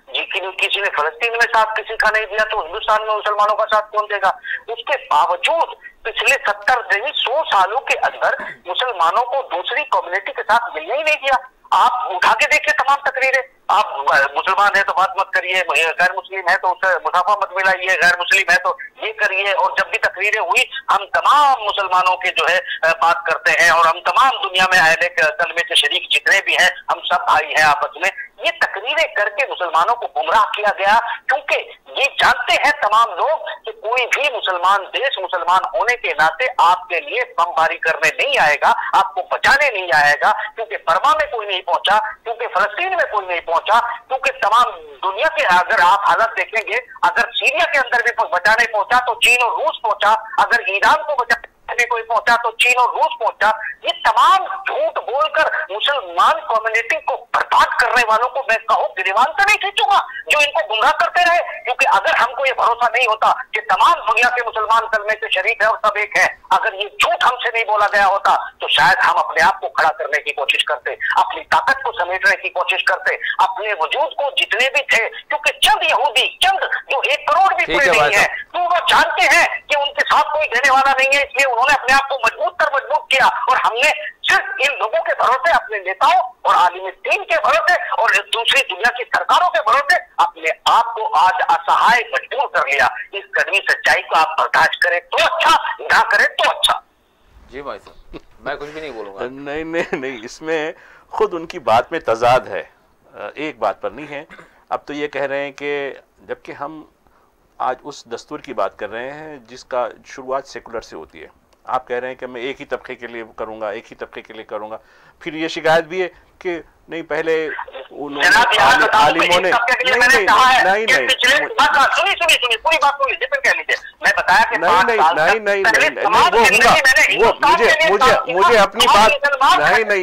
किसी ने फलस्तीन में साथ किसी का नहीं दिया तो हिंदुस्तान में मुसलमानों का साथ कौन देगा? उसके बावजूद पिछले 70 नहीं 100 सालों के अंदर मुसलमानों को दूसरी कम्युनिटी के साथ मिलने ही नहीं दिया। आप उठा के देखिए तमाम तकरीरें, आप मुसलमान है तो बात मत करिए, गैर मुस्लिम है तो उसे मुसाफा मत मिलाइए, गैर मुस्लिम है तो ये करिए। और जब भी तकरीरें हुई हम तमाम मुसलमानों के जो है बात करते हैं और हम तमाम दुनिया में अहले कलमे के शरीक जितने भी हैं हम सब भाई हैं आपस में। ये तकरीरें करके मुसलमानों को गुमराह किया गया, क्योंकि ये जानते हैं तमाम लोग कि कोई भी मुसलमान देश मुसलमान होने के नाते आपके लिए बमबारी करने नहीं आएगा, आपको बचाने नहीं आएगा, क्योंकि बर्मा में कोई नहीं पहुंचा, क्योंकि फलस्तीन में कोई नहीं पहुंचा, क्योंकि तमाम दुनिया के अगर आप हालत देखेंगे, अगर सीरिया के अंदर भी बचाने पहुंचा तो चीन और रूस पहुंचा, अगर ईरान को बचाने कोई पहुंचा तो चीन और रूस पहुंचा। ये तमाम झूठ बोलकर मुसलमान कम्युनिटी को बर्बाद करने वालों को मैं कहूं गिरवान तो नहीं खींचूंगा जो इनको गुमराह करते रहे, क्योंकि अगर हमको ये भरोसा नहीं होता कि तमाम दुनिया के मुसलमान कलमे के शरीक है और सब एक है, अगर ये झूठ हमसे नहीं बोला गया होता तो शायद हम अपने आप को खड़ा करने की कोशिश करते, अपनी ताकत को समेटने की कोशिश करते, अपने वजूद को जितने भी थे, क्योंकि चंद यहूदी चंद जो 1 करोड़ भी पूरे नहीं है तो वो जानते हैं कि उनके साथ कोई देने वाला नहीं है, इसलिए उन्होंने अपने आप को मजबूत किया और हमने सिर्फ इन लोगों के भरोसे, अपने नेताओं और आलिम दीन के भरोसे और दूसरी दुनिया की सरकारों के भरोसे अपने आप को आज असहाय मजबूर कर लिया। इस कड़वी सच्चाई को आप बर्दाश्त करें तो अच्छा, ना करें तो अच्छा। जी भाई साहब, मैं कुछ भी नहीं बोलूंगा। नहीं नहीं नहीं, इसमें खुद उनकी बात में तजाद है, एक बात पर नहीं है। अब तो ये कह रहे हैं कि जबकि हम आज उस दस्तूर की बात कर रहे हैं जिसका शुरुआत सेकुलर से होती है, आप कह रहे हैं कि मैं एक ही तबके के लिए करूंगा, एक ही तबके के लिए करूंगा। फिर ये शिकायत भी है कि नहीं पहले उन्होंने आलिमों ने पूरी बात सुन लीजिए फिर कह लीजिए। मैं बताया कि मुझे अपनी बात नहीं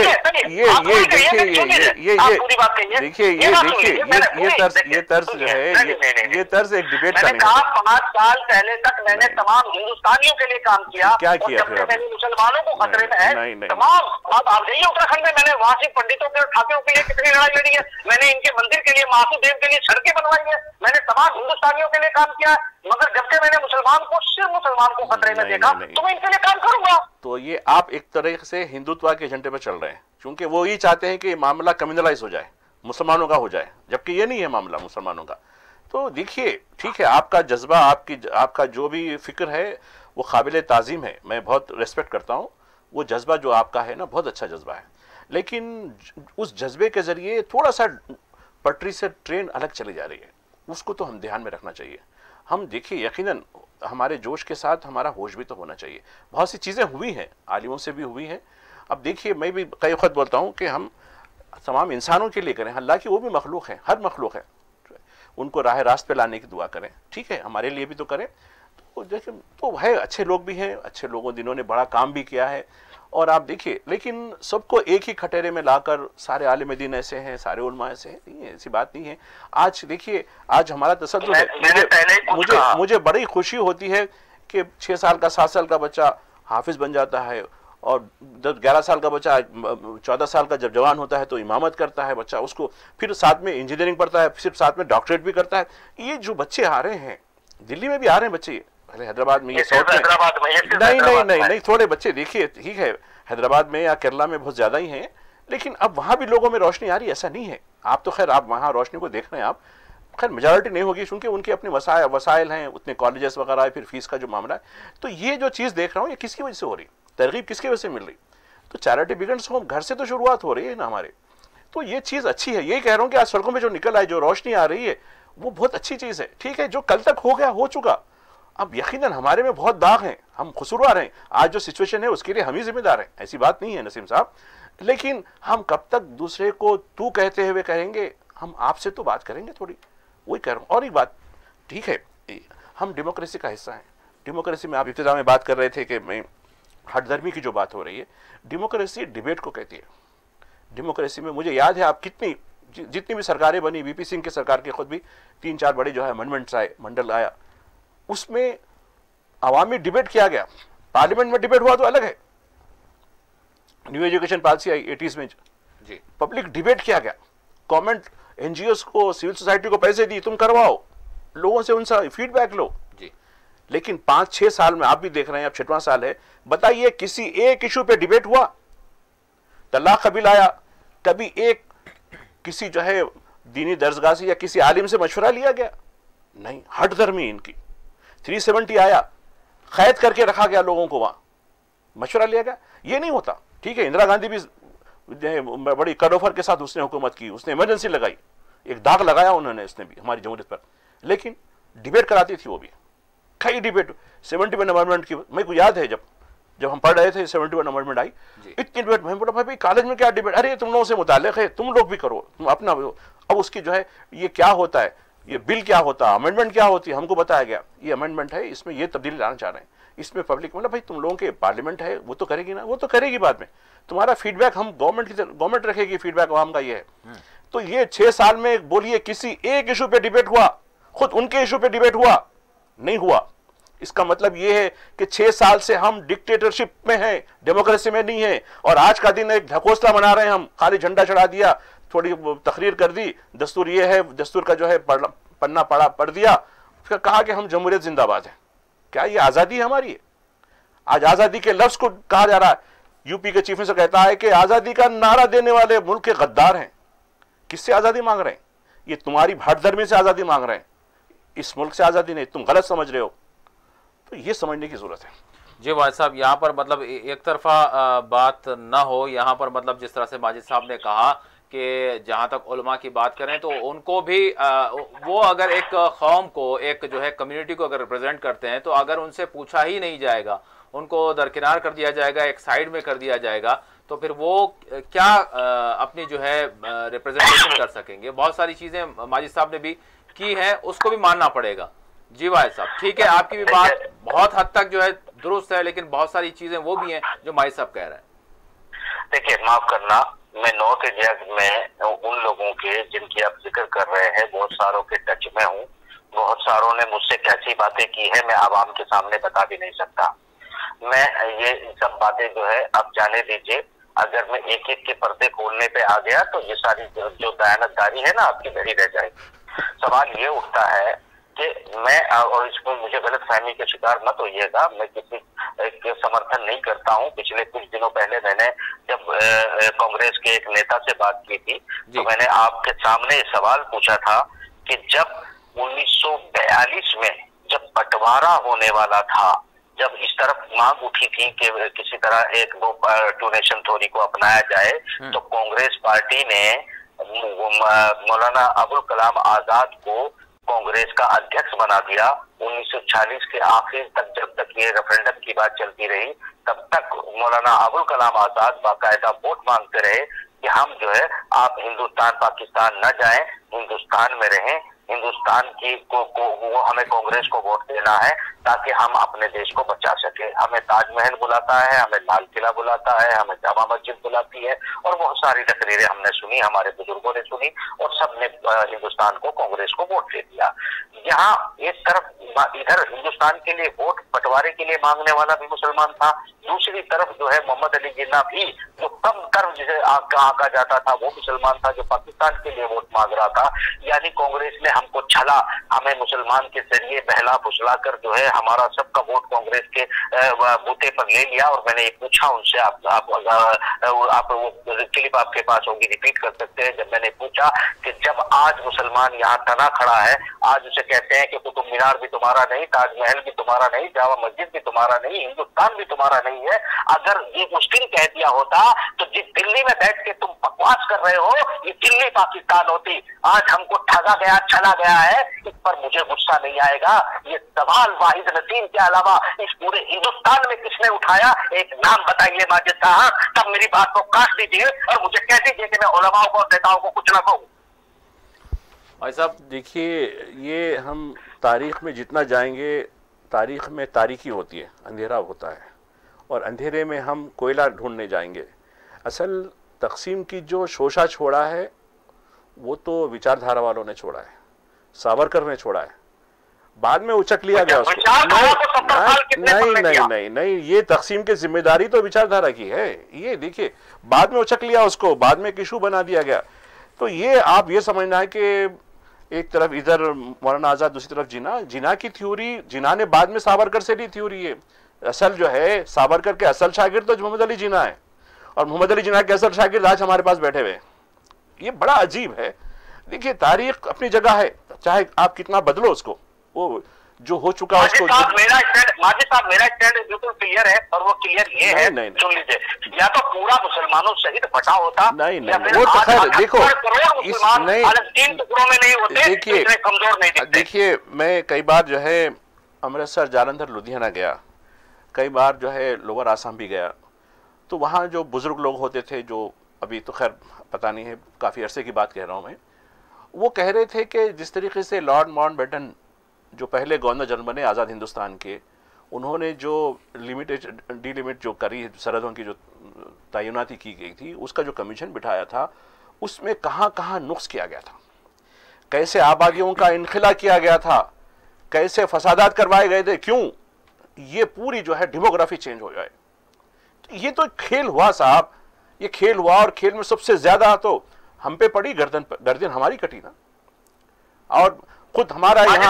ये तर्ज जो है ये तर्ज एक डिबेट का नहीं। 5 साल पहले तक मैंने तमाम हिंदुस्तानियों के लिए काम किया। क्या किया फिर? मैंने मुसलमानों को खतरे में है तमाम। अब आप जाइए उत्तराखंड में, मैंने वहां से पंडितों के और ठाकुरों के लिए कितनी लड़ाई लड़ी है, मैंने इनके मंदिर के लिए महासुदेव के लिए सड़कें बनवाई है, मैंने तमाम हिंदुस्तानियों के लिए काम किया। मगर जब से मैंने सिर्फ मुसलमान को खतरे में देखा तो मैं इनके लिए काम करूंगा। तो ये आप एक तरह से हिंदुत्व के एजेंडे पर चल रहे हैं, क्योंकि वो ही चाहते हैं कि मामला कम्युनलाइज हो जाए, मुसलमानों का हो जाए, जबकि ये नहीं है मामला मुसलमानों का। तो देखिए ठीक है, आपका जज्बा, आपका जो भी फिक्र है वो काबिल ताज़ीम है, मैं बहुत रेस्पेक्ट करता हूँ। वो जज्बा जो आपका है ना, बहुत अच्छा जज्बा है, लेकिन उस जज्बे के ज़रिए थोड़ा सा पटरी से ट्रेन अलग चली जा रही है, उसको तो हम ध्यान में रखना चाहिए। हम देखिए यकीनन हमारे जोश के साथ हमारा होश भी तो होना चाहिए। बहुत सी चीज़ें हुई हैं, आलिमों से भी हुई हैं। अब देखिए मैं भी कई वक्त बोलता हूँ कि हम तमाम इंसानों के लिए करें, हालांकि वो भी मखलूक है, हर मखलूक है, उनको राह रास्त पे लाने की दुआ करें, ठीक है, हमारे लिए भी तो करें। तो देखिए तो है, अच्छे लोग भी हैं, अच्छे लोगों जिन्होंने बड़ा काम भी किया है। और आप देखिए, लेकिन सबको एक ही खटेरे में लाकर सारे आलिम दीन ऐसे हैं, सारे उलमा ऐसे हैं, नहीं है, ऐसी बात नहीं है। आज देखिए, आज हमारा तसद्दुर है। मुझे बड़ी खुशी होती है कि 6 साल का 7 साल का बच्चा हाफिज बन जाता है और जब 11 साल का बच्चा 14 साल का जब जवान होता है तो इमामत करता है बच्चा, उसको फिर साथ में इंजीनियरिंग पढ़ता है, फिर साथ में डॉक्टरेट भी करता है। ये जो बच्चे आ रहे हैं, दिल्ली में भी आ रहे हैं बच्चे, पहले हैदराबाद में, ये साउथ में नहीं, थोड़े बच्चे देखिए, ठीक है हैदराबाद में या केरला में बहुत ज्यादा ही हैं, लेकिन अब वहां भी लोगों में रोशनी आ रही है, ऐसा नहीं है। आप तो खैर आप वहां रोशनी को देख रहे हैं, आप खैर मेजॉरिटी नहीं होगी क्योंकि उनके अपने वसाइल हैं, उतने कॉलेजेस वगैरह है, फिर फीस का जो मामला है। तो ये जो चीज़ देख रहा हूँ ये किसकी वजह से हो रही, तरगीब किसकी वजह से मिल रही? तो चैरिटी बिगिंस होम, घर से तो शुरुआत हो रही है ना हमारे। तो ये चीज़ अच्छी है, यही कह रहा हूँ कि आज सड़कों में जो निकल आई, जो रोशनी आ रही है, वो बहुत अच्छी चीज़ है। ठीक है, जो कल तक हो गया हो चुका, अब यकीनन हमारे में बहुत दाग हैं, हम कसूरवार हैं। आज जो सिचुएशन है उसके लिए हम ही जिम्मेदार हैं, ऐसी बात नहीं है नसीम साहब। लेकिन हम कब तक दूसरे को तू कहते हुए कहेंगे? हम आपसे तो बात करेंगे थोड़ी, वही कह रहा हूँ। और एक बात, ठीक है हम डेमोक्रेसी का हिस्सा हैं। डेमोक्रेसी में आप इब्तिदा में बात कर रहे थे कि मैं हठधर्मी की जो बात हो रही है, डेमोक्रेसी डिबेट को कहती है। डेमोक्रेसी में मुझे याद है, आप कितनी जितनी भी सरकारें बनी, वीपी सिंह की सरकार के खुद भी 3-4 बड़े जो है अमेंडमेंट्स आए, मंडल आया, उसमें अवामी डिबेट किया गया। पार्लियामेंट में डिबेट हुआ तो अलग है, न्यू एजुकेशन पॉलिसी आई 80s में जी, पब्लिक डिबेट किया गया। गवर्नमेंट एनजीओस को, सिविल सोसाइटी को पैसे दी, तुम करवाओ, लोगों से उनसे फीडबैक लो जी। लेकिन 5-6 साल में आप भी देख रहे हैं, अब 6वां साल है, बताइए किसी एक इशू पे डिबेट हुआ? तलाक का बिल आया, कभी एक किसी जो है दीनी दर्जगाह से या किसी आलिम से मशवरा लिया गया? नहीं, हठधर्मी इनकी। 370 आया, कैद करके रखा गया लोगों को, वहां मशवरा लिया गया? ये नहीं होता। ठीक है, इंदिरा गांधी भी बड़ी कट ऑफर के साथ उसने हुकूमत की, उसने इमरजेंसी लगाई, एक दाग लगाया उन्होंने, उसने भी हमारी जमहूरियत पर, लेकिन डिबेट कराती थी वो भी, कई डिबेट। 71 अमेंडमेंट की मेरे को याद है, जब हम पढ़ रहे थे 71 अमेंडमेंट आई, इतनी डिबेट। मैं बोला भाई कॉलेज में क्या डिबेट? अरे तुम लोगों से मुताल्लिक है, तुम लोग भी करो, तुम अपना। अब उसकी जो है ये क्या होता है, ये बिल क्या होता है, अमेंडमेंट क्या होती है, हमको बताया गया ये अमेंडमेंट है, इसमें ये तब्दीली लाना चाह रहे हैं, इसमें पब्लिक मतलब भाई तुम लोगों के पार्लियामेंट है, वो तो करेगी ना, वो तो करेगी बाद में, तुम्हारा फीडबैक हम गवर्नमेंट रखेगी, फीडबैक आवाम का ये है। तो ये 6 साल में बोलिए किसी एक इशू पे डिबेट हुआ? खुद उनके इशू पे डिबेट हुआ? नहीं हुआ। इसका मतलब ये है कि 6 साल से हम डिक्टेटरशिप में हैं, डेमोक्रेसी में नहीं है। और आज का दिन एक ढकोसला मना रहे हैं हम, खाली झंडा चढ़ा दिया, थोड़ी तकरीर कर दी, दस्तूर ये है, दस्तूर का जो है पन्ना पढ़ दिया, फिर कहा कि हम जमहूरियत जिंदाबाद है। क्या ये आजादी है हमारी? आज आजादी के लफ्ज को कहा जा रहा है, यूपी के चीफ मिनिस्टर कहता है कि आजादी का नारा देने वाले मुल्क के गद्दार हैं। किससे आजादी मांग रहे हैं? ये तुम्हारी हठधर्मी से आजादी मांग रहे हैं, इस मुल्क से आजादी नहीं, तुम गलत समझ रहे हो। तो ये समझने की जरूरत है। जी भाई साहब, यहाँ पर मतलब एक तरफा बात ना हो, यहाँ पर मतलब जिस तरह से माजिद साहब ने कहा कि जहाँ तक उलमा की बात करें तो उनको भी वो अगर एक कौम को, एक जो है कम्युनिटी को अगर रिप्रेजेंट करते हैं, तो अगर उनसे पूछा ही नहीं जाएगा, उनको दरकिनार कर दिया जाएगा, एक साइड में कर दिया जाएगा, तो फिर वो क्या अपनी जो है रिप्रेजेंटेशन कर सकेंगे? बहुत सारी चीज़ें माजिद साहब ने भी की हैं, उसको भी मानना पड़ेगा। जी भाई साहब, ठीक है, आपकी भी बात बहुत हद तक जो है दुरुस्त है, लेकिन बहुत सारी चीज़ें वो भी हैं जो माजिद साहब कह रहे हैं। देखिए, माफ करना, मैं नॉर्थ इंडिया में उन लोगों के जिनकी आप जिक्र कर रहे हैं, बहुत सारों के टच में हूँ। बहुत सारों ने मुझसे कैसी बातें की है मैं आवाम के सामने बता भी नहीं सकता। मैं ये सब बातें जो है अब जाने दीजिए। अगर मैं एक एक के पर्दे खोलने पे आ गया तो ये सारी जो दयानतदारी है ना आपकी धरी रह जाएगी। सवाल ये उठता है कि मैं, और इसमें मुझे गलत फहमी के शिकार मत होइएगा, मैं किसी के समर्थन नहीं करता हूँ। पिछले कुछ दिनों पहले मैंने जब कांग्रेस के एक नेता से बात की थी तो मैंने आपके सामने सवाल पूछा था कि जब 1942 में जब बंटवारा होने वाला था, जब इस तरफ मांग उठी थी कि किसी तरह एक 2 नेशन थ्योरी को अपनाया जाए, तो कांग्रेस पार्टी ने मौलाना अबुल कलाम आजाद को कांग्रेस का अध्यक्ष बना दिया। 1940 के आखिर तक, जब तक ये रेफरेंडम की बात चलती रही, तब तक मौलाना अबुल कलाम आजाद बाकायदा वोट मांगते रहे कि हम जो है आप हिंदुस्तान पाकिस्तान न जाएं, हिंदुस्तान में रहें, हिंदुस्तान की वो हमें कांग्रेस को वोट देना है ताकि हम अपने देश को बचा सके। हमें ताजमहल बुलाता है, हमें लाल किला बुलाता है, हमें जामा मस्जिद बुलाती है, और बहुत सारी तकरीरें हमने सुनी, हमारे बुजुर्गों ने सुनी, और सबने हिंदुस्तान को, कांग्रेस को वोट दे दिया। यहाँ एक तरफ इधर हिंदुस्तान के लिए वोट बंटवारे के लिए मांगने वाला भी मुसलमान था, दूसरी तरफ जो है मोहम्मद अली जिन्ना भी जो कम कर्व जिसे आंका जाता था वो मुसलमान था जो पाकिस्तान के लिए वोट मांग रहा था। यानी कांग्रेस ने हमको छला, हमें मुसलमान के जरिए बहला फुसला कर जो है हमारा सबका वोट कांग्रेस के बूते पर ले लिया। और मैंने ये पूछा उनसे, आप वो क्लिप आपके पास होगी, रिपीट कर सकते हैं। जब मैंने पूछा कि जब आज मुसलमान यहाँ तना खड़ा है, आज उसे कहते हैं कि कुतुब मीनार भी तुम्हारा नहीं, ताजमहल भी तुम्हारा नहीं, जामा मस्जिद भी तुम्हारा नहीं, हिंदुस्तान भी तुम्हारा नहीं है। अगर ये मुश्किल कह दिया होता तो जिस दिल्ली में बैठ के तुम बकवास कर रहे हो ये दिल्ली पाकिस्तान होती। आज हमको ठगा गया, छला गया है, इस पर मुझे गुस्सा नहीं आएगा। ये सवाल वाहिद नसीम के अलावा इस पूरे हिंदुस्तान में किसने उठाया? एक नाम बताइए माजिद साहब, तब मेरी बात को काट दीजिए और मुझे कह दीजिए कि मैं उलमाओं को और नेताओं को कुछ ना कहूं। भाई साहब देखिए, ये हम तारीख में जितना जाएंगे, तारीख में तारीकी होती है, अंधेरा होता है, और अंधेरे में हम कोयला ढूंढने जाएंगे। असल तकसीम की जो शोशा छोड़ा है वो तो विचारधारा वालों ने छोड़ा है, सावरकर ने छोड़ा है, बाद में उचक लिया गया उसको। नहीं, ये तकसीम की जिम्मेदारी तो विचारधारा की है। ये देखिए बाद में उचक लिया उसको, बाद में किशू बना दिया गया। तो ये आप ये समझना है कि एक तरफ इधर मौलाना आजाद, दूसरी तरफ जिना की थ्योरी, जिना ने बाद में सावरकर से ली थ्योरी है। असल जो है सावरकर के असल शागिर्द तो मोहम्मद अली जिन्ना है, और मोहम्मद अली जिन्ना के असल शागिर्द आज हमारे पास बैठे हुए। ये बड़ा अजीब है। देखिए तारीख अपनी जगह है, चाहे आप कितना बदलो उसको, वो जो हो चुका है उसको। मेरा स्टैंड बिल्कुल क्लियर है, और वो क्लियर ये है, सुन लीजिए, या तो पूरा मुसलमानों सहित बटा होता, नहीं वो तो खैर देखो, तीन टुकड़ों में नहीं होते, देखिए कमजोर नहीं दिखते। देखिए मैं कई बार जो है अमृतसर, जालंधर, लुधियाना गया, कई बार जो है लोअर आसाम भी गया, तो वहाँ जो बुजुर्ग लोग होते थे, जो अभी तो खैर पता नहीं है, काफ़ी अरसे की बात कह रहा हूँ मैं, वो कह रहे थे कि जिस तरीके से लॉर्ड माउंटबेटन जो पहले गवर्नर जनरल बने आज़ाद हिंदुस्तान के, उन्होंने जो डिलिमिट जो करी, सरहदों की जो तैनाती की गई थी, उसका जो कमीशन बिठाया था, उसमें कहाँ कहाँ नुक्स किया गया था, कैसे आबादियों का इनखिला किया गया था, कैसे फसादात करवाए गए थे, क्यों ये पूरी जो है डेमोग्राफी चेंज हो जाए। तो ये तो खेल हुआ साहब, ये खेल हुआ, और खेल में सबसे ज्यादा तो हम पे पड़ी गर्दन हमारी कटी ना। और खुद हमारा यहाँ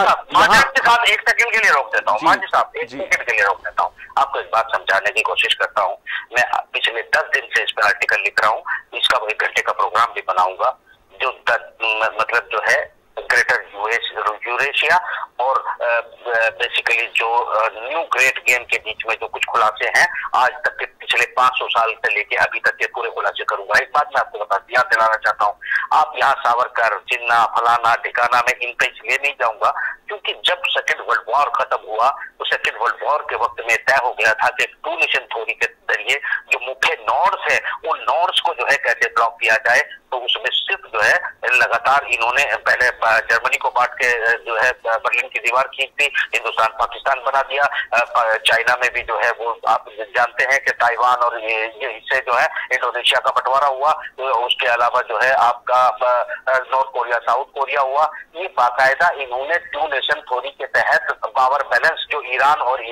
एक सेकंड के लिए रोक देता हूँ माजी साहब, एक सेकंड के लिए रोक देता हूँ, आपको एक बात समझाने की कोशिश करता हूँ। मैं पिछले 10 दिन से इस पर आर्टिकल लिख रहा हूँ, इसका 1 घंटे का प्रोग्राम भी बनाऊंगा, जो मतलब जो है ग्रेटर यूरेशिया और बेसिकली जो न्यू ग्रेट गेम के बीच में जो कुछ खुलासे हैं आज तक के पिछले 500 साल से लेके अभी तक के पूरे खुलासे करूंगा। एक बात मैं आपको याद दिलाना चाहता हूँ, आप यहाँ सावरकर, जिन्ना, फलाना ठिकाना में इन पे इसलिए नहीं जाऊंगा क्योंकि जब सेकेंड वर्ल्ड वॉर खत्म हुआ तो सेकेंड वर्ल्ड वॉर के वक्त में तय हो गया था कि टू नेशन थ्योरी के जरिए जो मुख्य नॉर्ड्स है उन नॉर्ड्स को जो है कैसे ब्लॉक किया जाए। तो उसमें सिर्फ जो है लगातार इन्होंने पहले जर्मनी को बांट के जो है बर्लिन की दीवार खींच दी, हिंदुस्तान पाकिस्तान बना दिया, चाइना में भी जो है वो आप जानते हैं कि ताइवान और ये हिस्से जो है इंडोनेशिया का बंटवारा हुआ, तो उसके अलावा जो है आपका नॉर्थ कोरिया, साउथ कोरिया हुआ। ये बाकायदा इन्होंने टू नेशन थ्योरी के तहत पावर बैलेंस जो ईरान और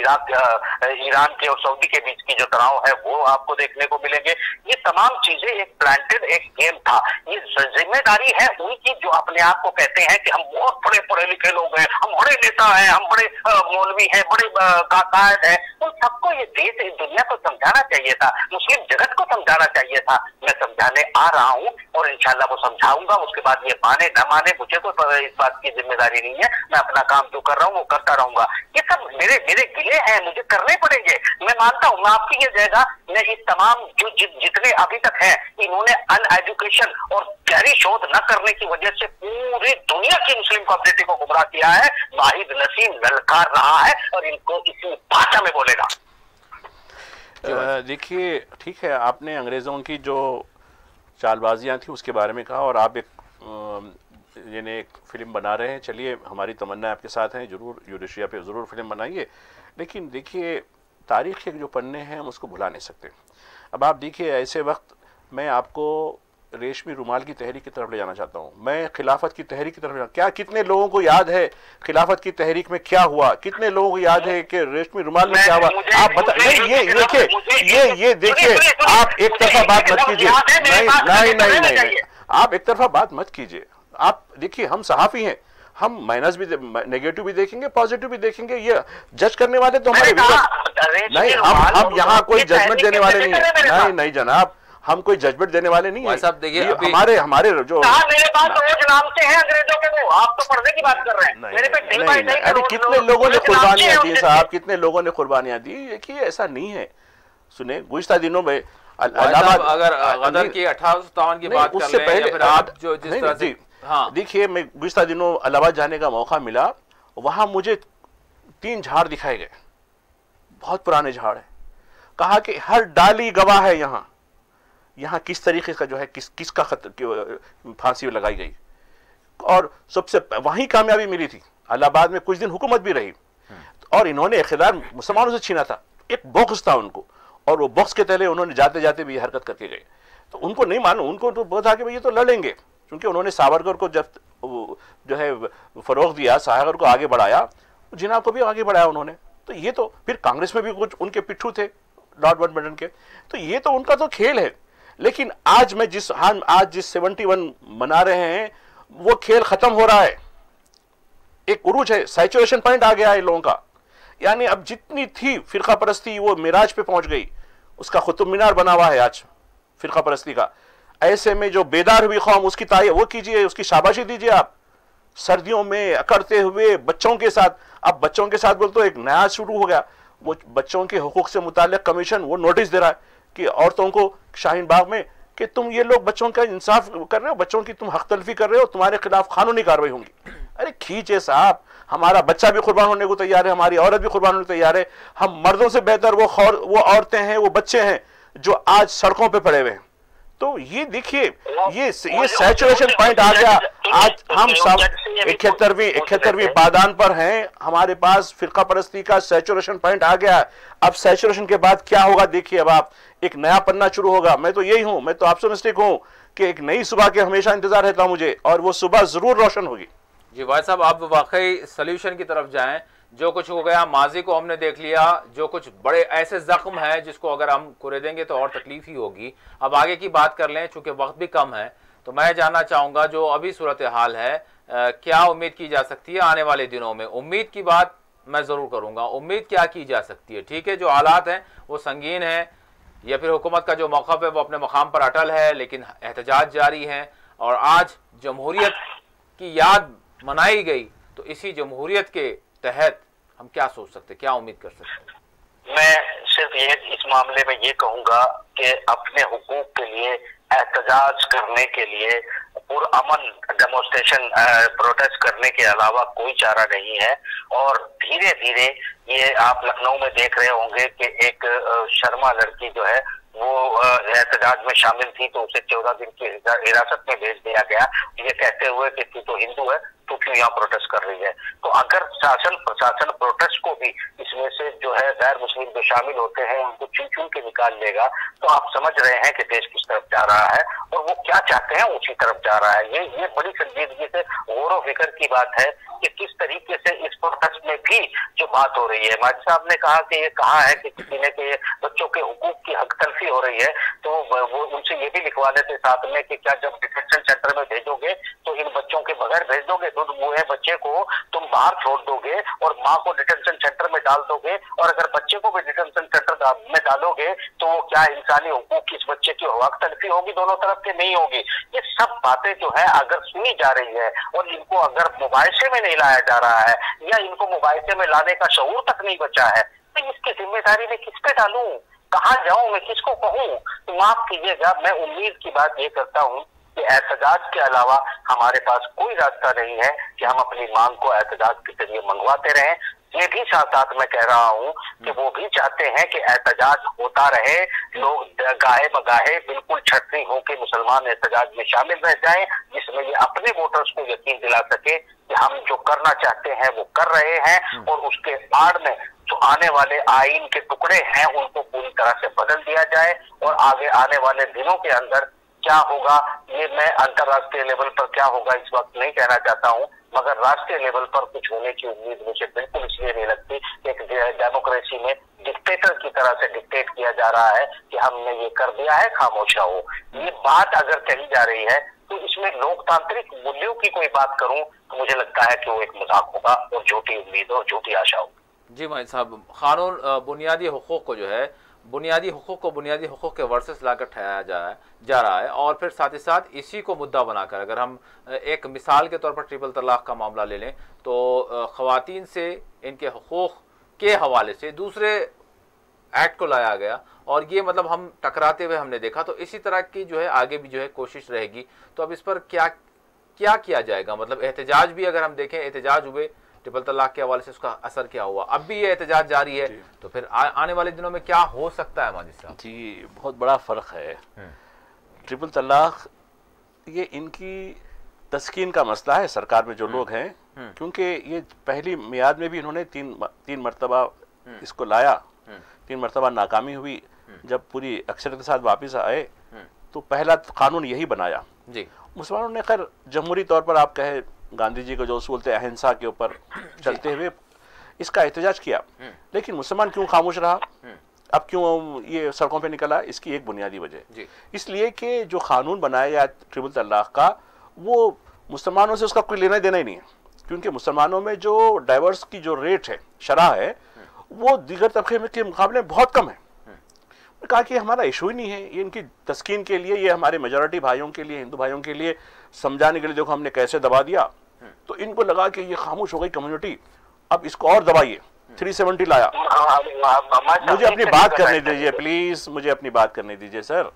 ईरान के और सऊदी के बीच की जो तनाव है वो आपको देखने को मिलेंगे। ये तमाम चीजें एक प्लांटेड एक गेम था। ये जिम्मेदारी है उनकी जो अपने आप को कहते हैं कि हम बहुत बड़े पढ़े लिखे लोग हैं, हम बड़े नेता हैं, हम बड़े मौलवी हैं, बड़े कायद हैं। उन सबको ये देश इस दुनिया को समझाना चाहिए था, मुस्लिम जगत को समझाना चाहिए था। मैं समझाने आ रहा हूँ और इंशाल्लाह वो समझाऊंगा। उसके बाद ये माने न माने मुझे कोई इस बात की जिम्मेदारी नहीं है, मैं अपना काम जो कर रहा हूँ वो करता रहूंगा। ये सब मेरे गिले हैं, मुझे करने पड़ेंगे। मैं मानता हूँ, मैं आपकी ये जगह मैं इस तमाम जो जितने अभी तक हैं इन्होंने अनएजुकेशन और गहरी शोध न करने की वजह से पूरी दुनिया की मुस्लिम कम्युनिटी को गुमराह किया है। वाहिद नसीम ललकार रहा है और इनको इसी भाषा में बोलेगा। देखिए ठीक है, आपने अंग्रेज़ों की जो चालबाजियाँ थी उसके बारे में कहा, और आप एक फिल्म बना रहे हैं। चलिए, हमारी तमन्ना आपके साथ हैं, ज़रूर यूरेशिया पे ज़रूर फिल्म बनाइए। लेकिन देखिए तारीख़ के जो पन्ने हैं हम उसको भुला नहीं सकते। अब आप देखिए, ऐसे वक्त मैं आपको रेशमी रुमाल की तहरीक की तरफ ले जाना चाहता हूँ, मैं खिलाफत की तहरीक की तरफ क्या कितने लोगों को याद है खिलाफत की तहरीक में क्या हुआ, कितने लोगों को याद है कि रेशमी रुमाल में क्या हुआ, आप बता। नहीं ये देखिए, ये देखिए, आप एक तरफा बात मत कीजिए, नहीं नहीं नहीं नहीं, आप एक तरफा बात मत कीजिए। आप देखिए, हम सहाफी हैं, हम माइनस भी नेगेटिव भी देखेंगे, पॉजिटिव भी देखेंगे, ये जज करने वाले तो हमारे नहीं, हम यहाँ कोई जजमेंट देने वाले नहीं है। नहीं नहीं जनाब, हम कोई जजमेंट देने वाले नहीं है। साहब देखिए, हमारे जो मेरे पास रोज नाम से हैं अंग्रेजों के, वो आप तो पर्दे की बात कर रहे हैं। मेरे पे डे बाय डे अरे कितने लोगों ने कुर्बानियां दी साहब, कितने लोगों ने कुर्बानियां दी। देखिए ऐसा नहीं है, सुने गुज़िश्ता दिनों में अगर गदर की 1857 की बात उससे पहले आप जो जिस तरह से, हाँ देखिए, मैं गुज़िश्ता दिनों इलाहाबाद जाने का मौका मिला, वहां मुझे 3 झाड़ दिखाए गए, बहुत पुराने झाड़ है। कहा कि हर डाली गवाह है, यहाँ किस तरीके का जो है किसका फांसी लगाई गई, और सबसे वहीं कामयाबी मिली थी। इलाहाबाद में कुछ दिन हुकूमत भी रही, और इन्होंने इख्तियार मुसलमानों से छीना था, एक बॉक्स था उनको, और वो बॉक्स के तले उन्होंने जाते जाते भी हरकत करके गए। तो उनको नहीं मालूम, उनको तो बहुत था कि भाई ये तो लड़ेंगे, क्योंकि उन्होंने सावरकर को जब जो है फरोग दिया, सावरकर को आगे बढ़ाया, जिन्ना को भी आगे बढ़ाया उन्होंने। तो ये तो फिर कांग्रेस में भी कुछ उनके पिट्ठू थे लॉर्ड माउंटबेटन के, तो ये तो उनका तो खेल है। लेकिन आज आज जिस 71 मना रहे हैं, वो खेल खत्म हो रहा है, एक उरूज है, सैचुरेशन पॉइंट आ गया है लोगों का। यानी अब जितनी थी फिरका परस्ती, वो मिराज पे पहुंच गई, उसका कुतुब मीनार बना हुआ है आज फिरका परस्ती का। ऐसे में जो बेदार हुई कौम, उसकी तारीफ वो कीजिए, उसकी शाबाशी दीजिए आप। सर्दियों में अकड़ते हुए बच्चों के साथ, अब बच्चों के साथ बोल तो एक नया शुरू हो गया, वो बच्चों के हुकूक से मुताल्लिक कमीशन वो नोटिस दे रहा है कि औरतों को शाहीन बाग में, कि तुम ये लोग बच्चों का इंसाफ कर रहे हो, बच्चों की तुम हक तलफी कर रहे हो, तुम्हारे खिलाफ कानूनी कार्रवाई होंगी। अरे खींचे साहब, हमारा बच्चा भी कुर्बान होने को तैयार है, हमारी औरत भी कुर्बान होने को तैयार है। हम मर्दों से बेहतर वो औरतें हैं, वो बच्चे हैं जो आज सड़कों पे पड़े हुए हैं। तो ये देखिए, ये सैचुरेशन पॉइंट आ गया। आज हम सब 71वीं पायदान पर हैं, हमारे पास फिरका परस्ती का सैचुरेशन पॉइंट आ गया। अब सैचुरेशन के बाद क्या होगा देखिए, अब आप एक नया पन्ना शुरू होगा। मैं तो यही हूं, मैं तो ऑप्टिमिस्टिक हूं कि एक नई सुबह के हमेशा इंतजार रहता मुझे, और वो सुबह जरूर रोशन होगी। जी भाई साहब, आप वाकई सल्यूशन की तरफ जाएं। जो कुछ हो गया माजी को हमने देख लिया, जो कुछ बड़े ऐसे जख्म हैं जिसको अगर हम कुरेदेंगे तो और तकलीफ ही होगी। अब आगे की बात कर लें, चूंकि वक्त भी कम है, तो मैं जानना चाहूँगा जो अभी सूरत हाल है, क्या उम्मीद की जा सकती है आने वाले दिनों में? उम्मीद की बात मैं ज़रूर करूँगा, उम्मीद क्या की जा सकती है? ठीक है, जो हालात हैं वो संगीन हैं, या फिर हुकूमत का जो मौक़िफ़ है वो अपने मकाम पर अटल है, लेकिन एहतजाज जारी हैं, और आज जमहूरियत की याद मनाई गई, तो इसी जमहूरियत के तहत हम क्या सोच सकते, क्या उम्मीद कर सकते हैं? मैं सिर्फ ये इस मामले में ये कहूंगा कि अपने हुकूक के लिए एहतजाज करने के लिए पुरअमन डेमोन्स्ट्रेशन प्रोटेस्ट करने के अलावा कोई चारा नहीं है। और धीरे धीरे ये आप लखनऊ में देख रहे होंगे कि एक शर्मा लड़की जो है वो एहतजाज में शामिल थी, तो उसे 14 दिन की हिरासत में भेज दिया गया, ये कहते हुए कि तू तो हिंदू है, तो क्यों यहाँ प्रोटेस्ट कर रही है। तो अगर शासन प्रशासन प्रोटेस्ट को भी इसमें से जो है गैर मुस्लिम जो शामिल होते हैं उनको चुन चुन के निकाल लेगा, तो आप समझ रहे हैं कि देश किस तरफ जा रहा है और वो क्या चाहते हैं उसी तरफ जा रहा है। ये बड़ी संजीदगी से गौर व फिक्र की बात है कि किस तरीके से इस प्रोटेस्ट में भी जो बात हो रही है। माजी साहब ने कहा कि ये कहा है कि किसी ने कि बच्चों के हुकूक की हक तलफी हो रही है, तो वो उनसे ये भी लिखवा लेते साथ में कि क्या जब डिटेंशन सेंटर में भेजोगे तो इन बच्चों के बगैर भेज दोगे, तो वो है बच्चे को तुम बाहर छोड़ दोगे और माँ को डिटेंशन सेंटर में डाल दोगे, और अगर बच्चे को भी डिटेंशन सेंटर में डालोगे तो वो क्या इंसानी हुकूक की इस बच्चे की हक तलफी होगी? दोनों तरफ के नहीं होगी। ये सब बातें जो है अगर सुनी जा रही है और इनको अगर मुबाहिसे में नहीं लाया जा रहा है या इनको मुबाहिसे में लाने का शऊर तक नहीं बचा है, तो इसकी जिम्मेदारी मैं किस पे डालूं, कहाँ जाऊं, मैं किसको कहूं? तो माफ कीजिएगा, मैं उम्मीद की बात ये करता हूं कि एहतजाज के अलावा हमारे पास कोई रास्ता नहीं है कि हम अपनी मांग को एहतजाज के जरिए मंगवाते रहें। ये भी साथ साथ मैं कह रहा हूं कि वो भी चाहते हैं कि एहतजाज होता रहे, लोग गाहे बगाहे बिल्कुल छटनी होकर मुसलमान एहतजाज में शामिल रह जाएं, जिसमें ये अपने वोटर्स को यकीन दिला सके कि हम जो करना चाहते हैं वो कर रहे हैं, और उसके आड़ में जो आने वाले आईन के टुकड़े हैं उनको पूरी तरह से बदल दिया जाए और आगे आने वाले दिनों के अंदर क्या होगा ये मैं अंतर्राष्ट्रीय लेवल पर क्या होगा इस वक्त नहीं कहना चाहता हूँ, मगर राष्ट्रीय लेवल पर कुछ होने की उम्मीद मुझे बिल्कुल इसलिए नहीं लगती। एक डेमोक्रेसी में डिक्टेटर की तरह से डिक्टेट किया जा रहा है कि हमने ये कर दिया है, खामोश रहो। ये बात अगर कही जा रही है तो इसमें लोकतांत्रिक मूल्यों की कोई बात करूं तो मुझे लगता है कि वो एक मजाक होगा और झूठी उम्मीद और झूठी आशा होगी। जी माहिर साहब, कानून बुनियादी हुकूक को जो है बुनियादी हुकूक के वर्सेस लाकर ठहराया जा रहा है, और फिर साथ ही साथ इसी को मुद्दा बनाकर अगर हम एक मिसाल के तौर पर ट्रिपल तलाक का मामला ले लें तो ख़वातीन से इनके हुकूक के हवाले से दूसरे एक्ट को लाया गया, और ये मतलब हम टकराते हुए हमने देखा। तो इसी तरह की जो है आगे भी जो है कोशिश रहेगी। तो अब इस पर क्या किया जाएगा? मतलब एहतजाज भी अगर हम देखें, एहतजाज हुए ट्रिपल तलाक के हवाले से, उसका असर क्या हुआ? अब भी ये एहतजाज जारी है, तो फिर आने वाले दिनों में क्या हो सकता है माजिद साहब? जी, बहुत बड़ा फ़र्क है। ट्रिपल तलाक ये इनकी तस्कीन का मसला है सरकार में जो लोग हैं, क्योंकि ये पहली मियाद में भी इन्होंने तीन मरतबा इसको लाया, 3 मरतबा नाकामी हुई। जब पूरी अक्सरियत के साथ वापस आए तो पहला कानून यही बनाया। जी, मुसलमानों ने खैर जमहूरी तौर पर आप कहे गांधी जी को जो उसूल थे अहिंसा के ऊपर चलते हुए इसका एहतजाज किया, लेकिन मुसलमान क्यों खामोश रहा? अब क्यों ये सड़कों पे निकला? इसकी एक बुनियादी वजह इसलिए कि जो कानून बनाया गया ट्रिपल तलाक का, वो मुसलमानों से उसका कोई लेना देना ही नहीं है, क्योंकि मुसलमानों में जो डाइवर्स की जो रेट है, शरह है, वो दीगर तबके के मुकाबले बहुत कम है। कहा कि हमारा इशू ही नहीं है, ये इनकी तस्कीन के लिए, ये हमारे मेजॉरिटी भाइयों के लिए, हिंदू भाइयों के लिए समझाने के लिए देखो हमने कैसे दबा दिया। तो इनको लगा कि ये खामोश हो गई कम्युनिटी, अब इसको और दबाइए। 370 लाया। मुझे अपनी बात करने दीजिए प्लीज, मुझे अपनी बात करने दीजिए सर।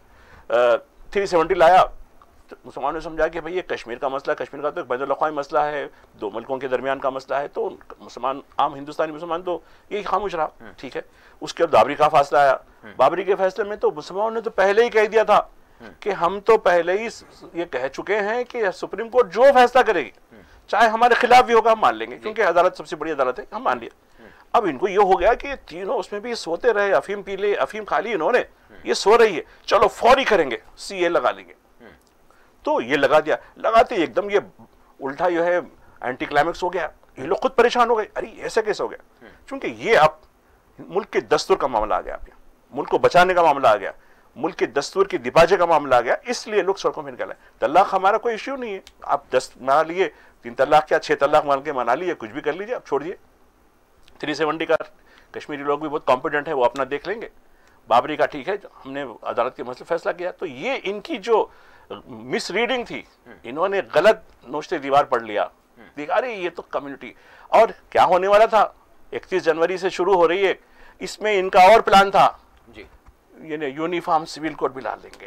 370 लाया तो मुसलमानों ने समझा कि भाई ये कश्मीर का मसला, कश्मीर का तो एक बैनुल अक़वामी मसला है, 2 मुल्कों के दरमियान का मसला है, तो मुसलमान आम हिंदुस्तानी मुसलमान तो यही खामोश रहा। ठीक है, उसके बाद बाबरी का फैसला आया। बाबरी के फैसले में तो मुसलमानों ने तो पहले ही कह दिया था कि हम तो पहले ही ये कह चुके हैं कि सुप्रीम कोर्ट जो फैसला करेगी, चाहे हमारे खिलाफ भी होगा, हम मान लेंगे, क्योंकि अदालत सबसे बड़ी अदालत है, हम मान लिया। अब इनको ये हो गया कि तीनों उसमें भी सोते रहे, अफीम पी ले, अफीम खा ली इन्होंने, ये सो रही है, चलो फौरी करेंगे, सीए लगा लेंगे। तो ये लगा दिया, लगाते एकदम ये उल्टा जो है एंटी क्लाइमेक्स हो गया। ये लोग खुद परेशान हो गए, अरे ऐसे कैसे हो गया? क्योंकि ये अब मुल्क के दस्तूर का मामला आ गया, मुल्क को बचाने का मामला आ गया, मुल्क के दस्तूर की दिबाजे का मामला आ गया, इसलिए लोग सड़कों में निकले। तलाक हमारा कोई इश्यू नहीं है, आप 10 मना लिए, 3 तलाक क्या 6 तलाक मान के मना लिए, कुछ भी कर लीजिए, आप छोड़िए। 370 का कश्मीरी लोग भी बहुत कॉम्पिटेंट है, वो अपना देख लेंगे। बाबरी का ठीक है, हमने अदालत के मसले फैसला किया। तो ये इनकी जो मिस रीडिंग थी, इन्होंने गलत नोश्ते दीवार पढ़ लिया, देखा अरे ये तो कम्युनिटी। और क्या होने वाला था, 31 जनवरी से शुरू हो रही है, इसमें इनका और प्लान था जी, ये यूनिफॉर्म सिविल कोड भी ला लेंगे।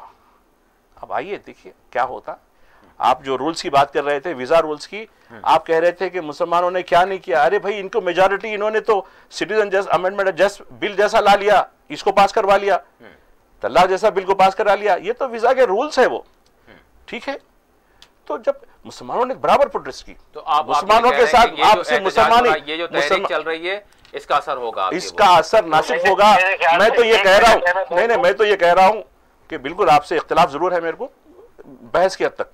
अब आइए देखिए क्या होता। आप जो रूल्स की बात कर रहे थे, वीजा रूल्स की, आप कह रहे थे कि मुसलमानों ने क्या नहीं किया। अरे भाई, इनको मेजॉरिटी, इन्होंने तो citizen just amendment just bill जैसा ला लिया, इसको पास करवा लिया, तलाक जैसा बिल को पास करा लिया। ये तो वीजा के रूल्स है वो, ठीक है। तो जब मुसलमानों ने बराबर प्रोटेस्ट की, तो आप मुसलमानों के साथ आपसे मुसलमान ये जो तहरीक चल रही है, इसका असर होगा, इसका असर ना सिर्फ होगा, मैं तो ये कह रहा हूँ, नहीं मैं तो ये कह रहा हूँ कि बिल्कुल आपसे इख्तिलाफ जरूर है मेरे को बहस की हद तक।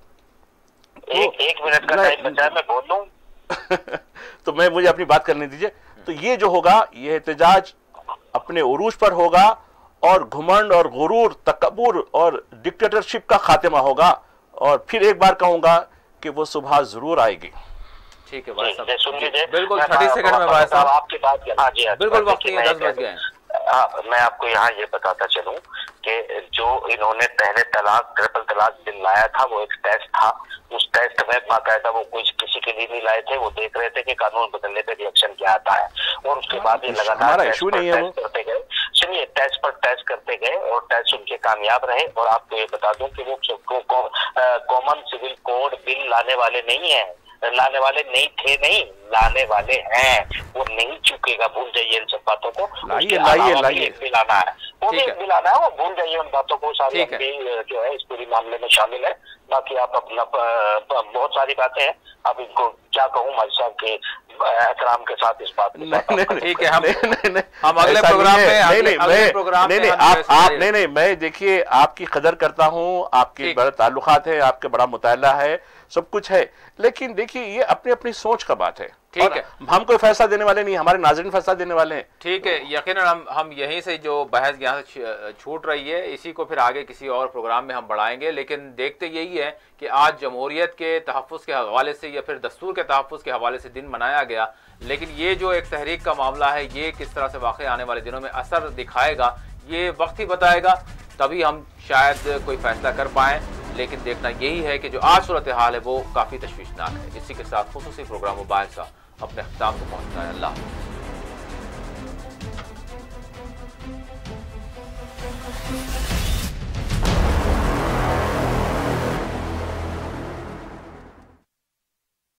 एक मिनट का टाइम बचा है, मैं बोल लूं। तो मैं मुझे अपनी बात करने दीजिए। तो ये जो होगा, ये एहतजाज अपने उरूज पर होगा, और घुमंड और गुरूर, तकब्बुर और डिक्टेटरशिप का खात्मा होगा। और फिर एक बार कहूंगा कि वो सुबह जरूर आएगी। ठीक है भाई साहब, बिल्कुल 30 सेकंड में भाई साहब आपकी बात। हाँ जी, बिल्कुल, वक्त नहीं है, 10 बज गए। मैं आपको यहाँ ये बताता चलूं कि जो इन्होंने पहले तलाक ट्रिपल तलाक बिल लाया था, वो एक टेस्ट था। उस टेस्ट में बाकायदा वो कोई किसी के लिए नहीं लाए थे, वो देख रहे थे कि कानून बदलने पे रिएक्शन क्या आता है, और उसके बाद ये लगातार टेस्ट करते गए। सुनिए, टेस्ट पर टेस्ट करते गए और टेस्ट उनके कामयाब रहे। और आपको ये बता दूं कि वो कॉमन सिविल कोड बिल लाने वाले नहीं है, लाने वाले नहीं थे, नहीं लाने वाले हैं, वो नहीं चुकेगा, भूल जाइए इन सब बातों को। लाइए बिल लाना है, वो भी एक बिल आना है, वो भूल जाइए उन बातों को, सारी भी जो है इस पूरी मामले में शामिल है। बाकी आप अपना बहुत सारी बातें हैं, अब इनको क्या कहूँ भाई साहब के एहतराम के साथ इस बात में। ठीक है, हम अगले प्रोग्राम में नहीं, मैं देखिए आपकी कदर करता हूँ, आपके बड़े ताल्लुकात है, आपके बड़ा मुताला है, सब कुछ है, लेकिन देखिए ये अपनी अपनी सोच का बात है। ठीक है, हम कोई फैसला देने वाले नहीं, हमारे नाज़रीन फैसला देने वाले हैं। ठीक है, यकीनन हम यहीं से जो बहस यहाँ से छूट रही है इसी को फिर आगे किसी और प्रोग्राम में हम बढ़ाएंगे, लेकिन देखते यही है कि आज जमहूरियत के तहफ़्फ़ुज़ के हवाले से या फिर दस्तूर के तहफ़्फ़ुज़ के हवाले से दिन मनाया गया, लेकिन ये जो एक तहरीक का मामला है ये किस तरह से वाक़ई आने वाले दिनों में असर दिखाएगा ये वक्त ही बताएगा, तभी हम शायद कोई फैसला कर पाएँ। लेकिन देखना यही है कि जो आज सूरत हाल है वो काफ़ी तशवीशनाक है। इसी के साथ खुसूसी प्रोग्राम मुबाहिसा अपने अख्ताम को पहुँचता है। अल्लाह।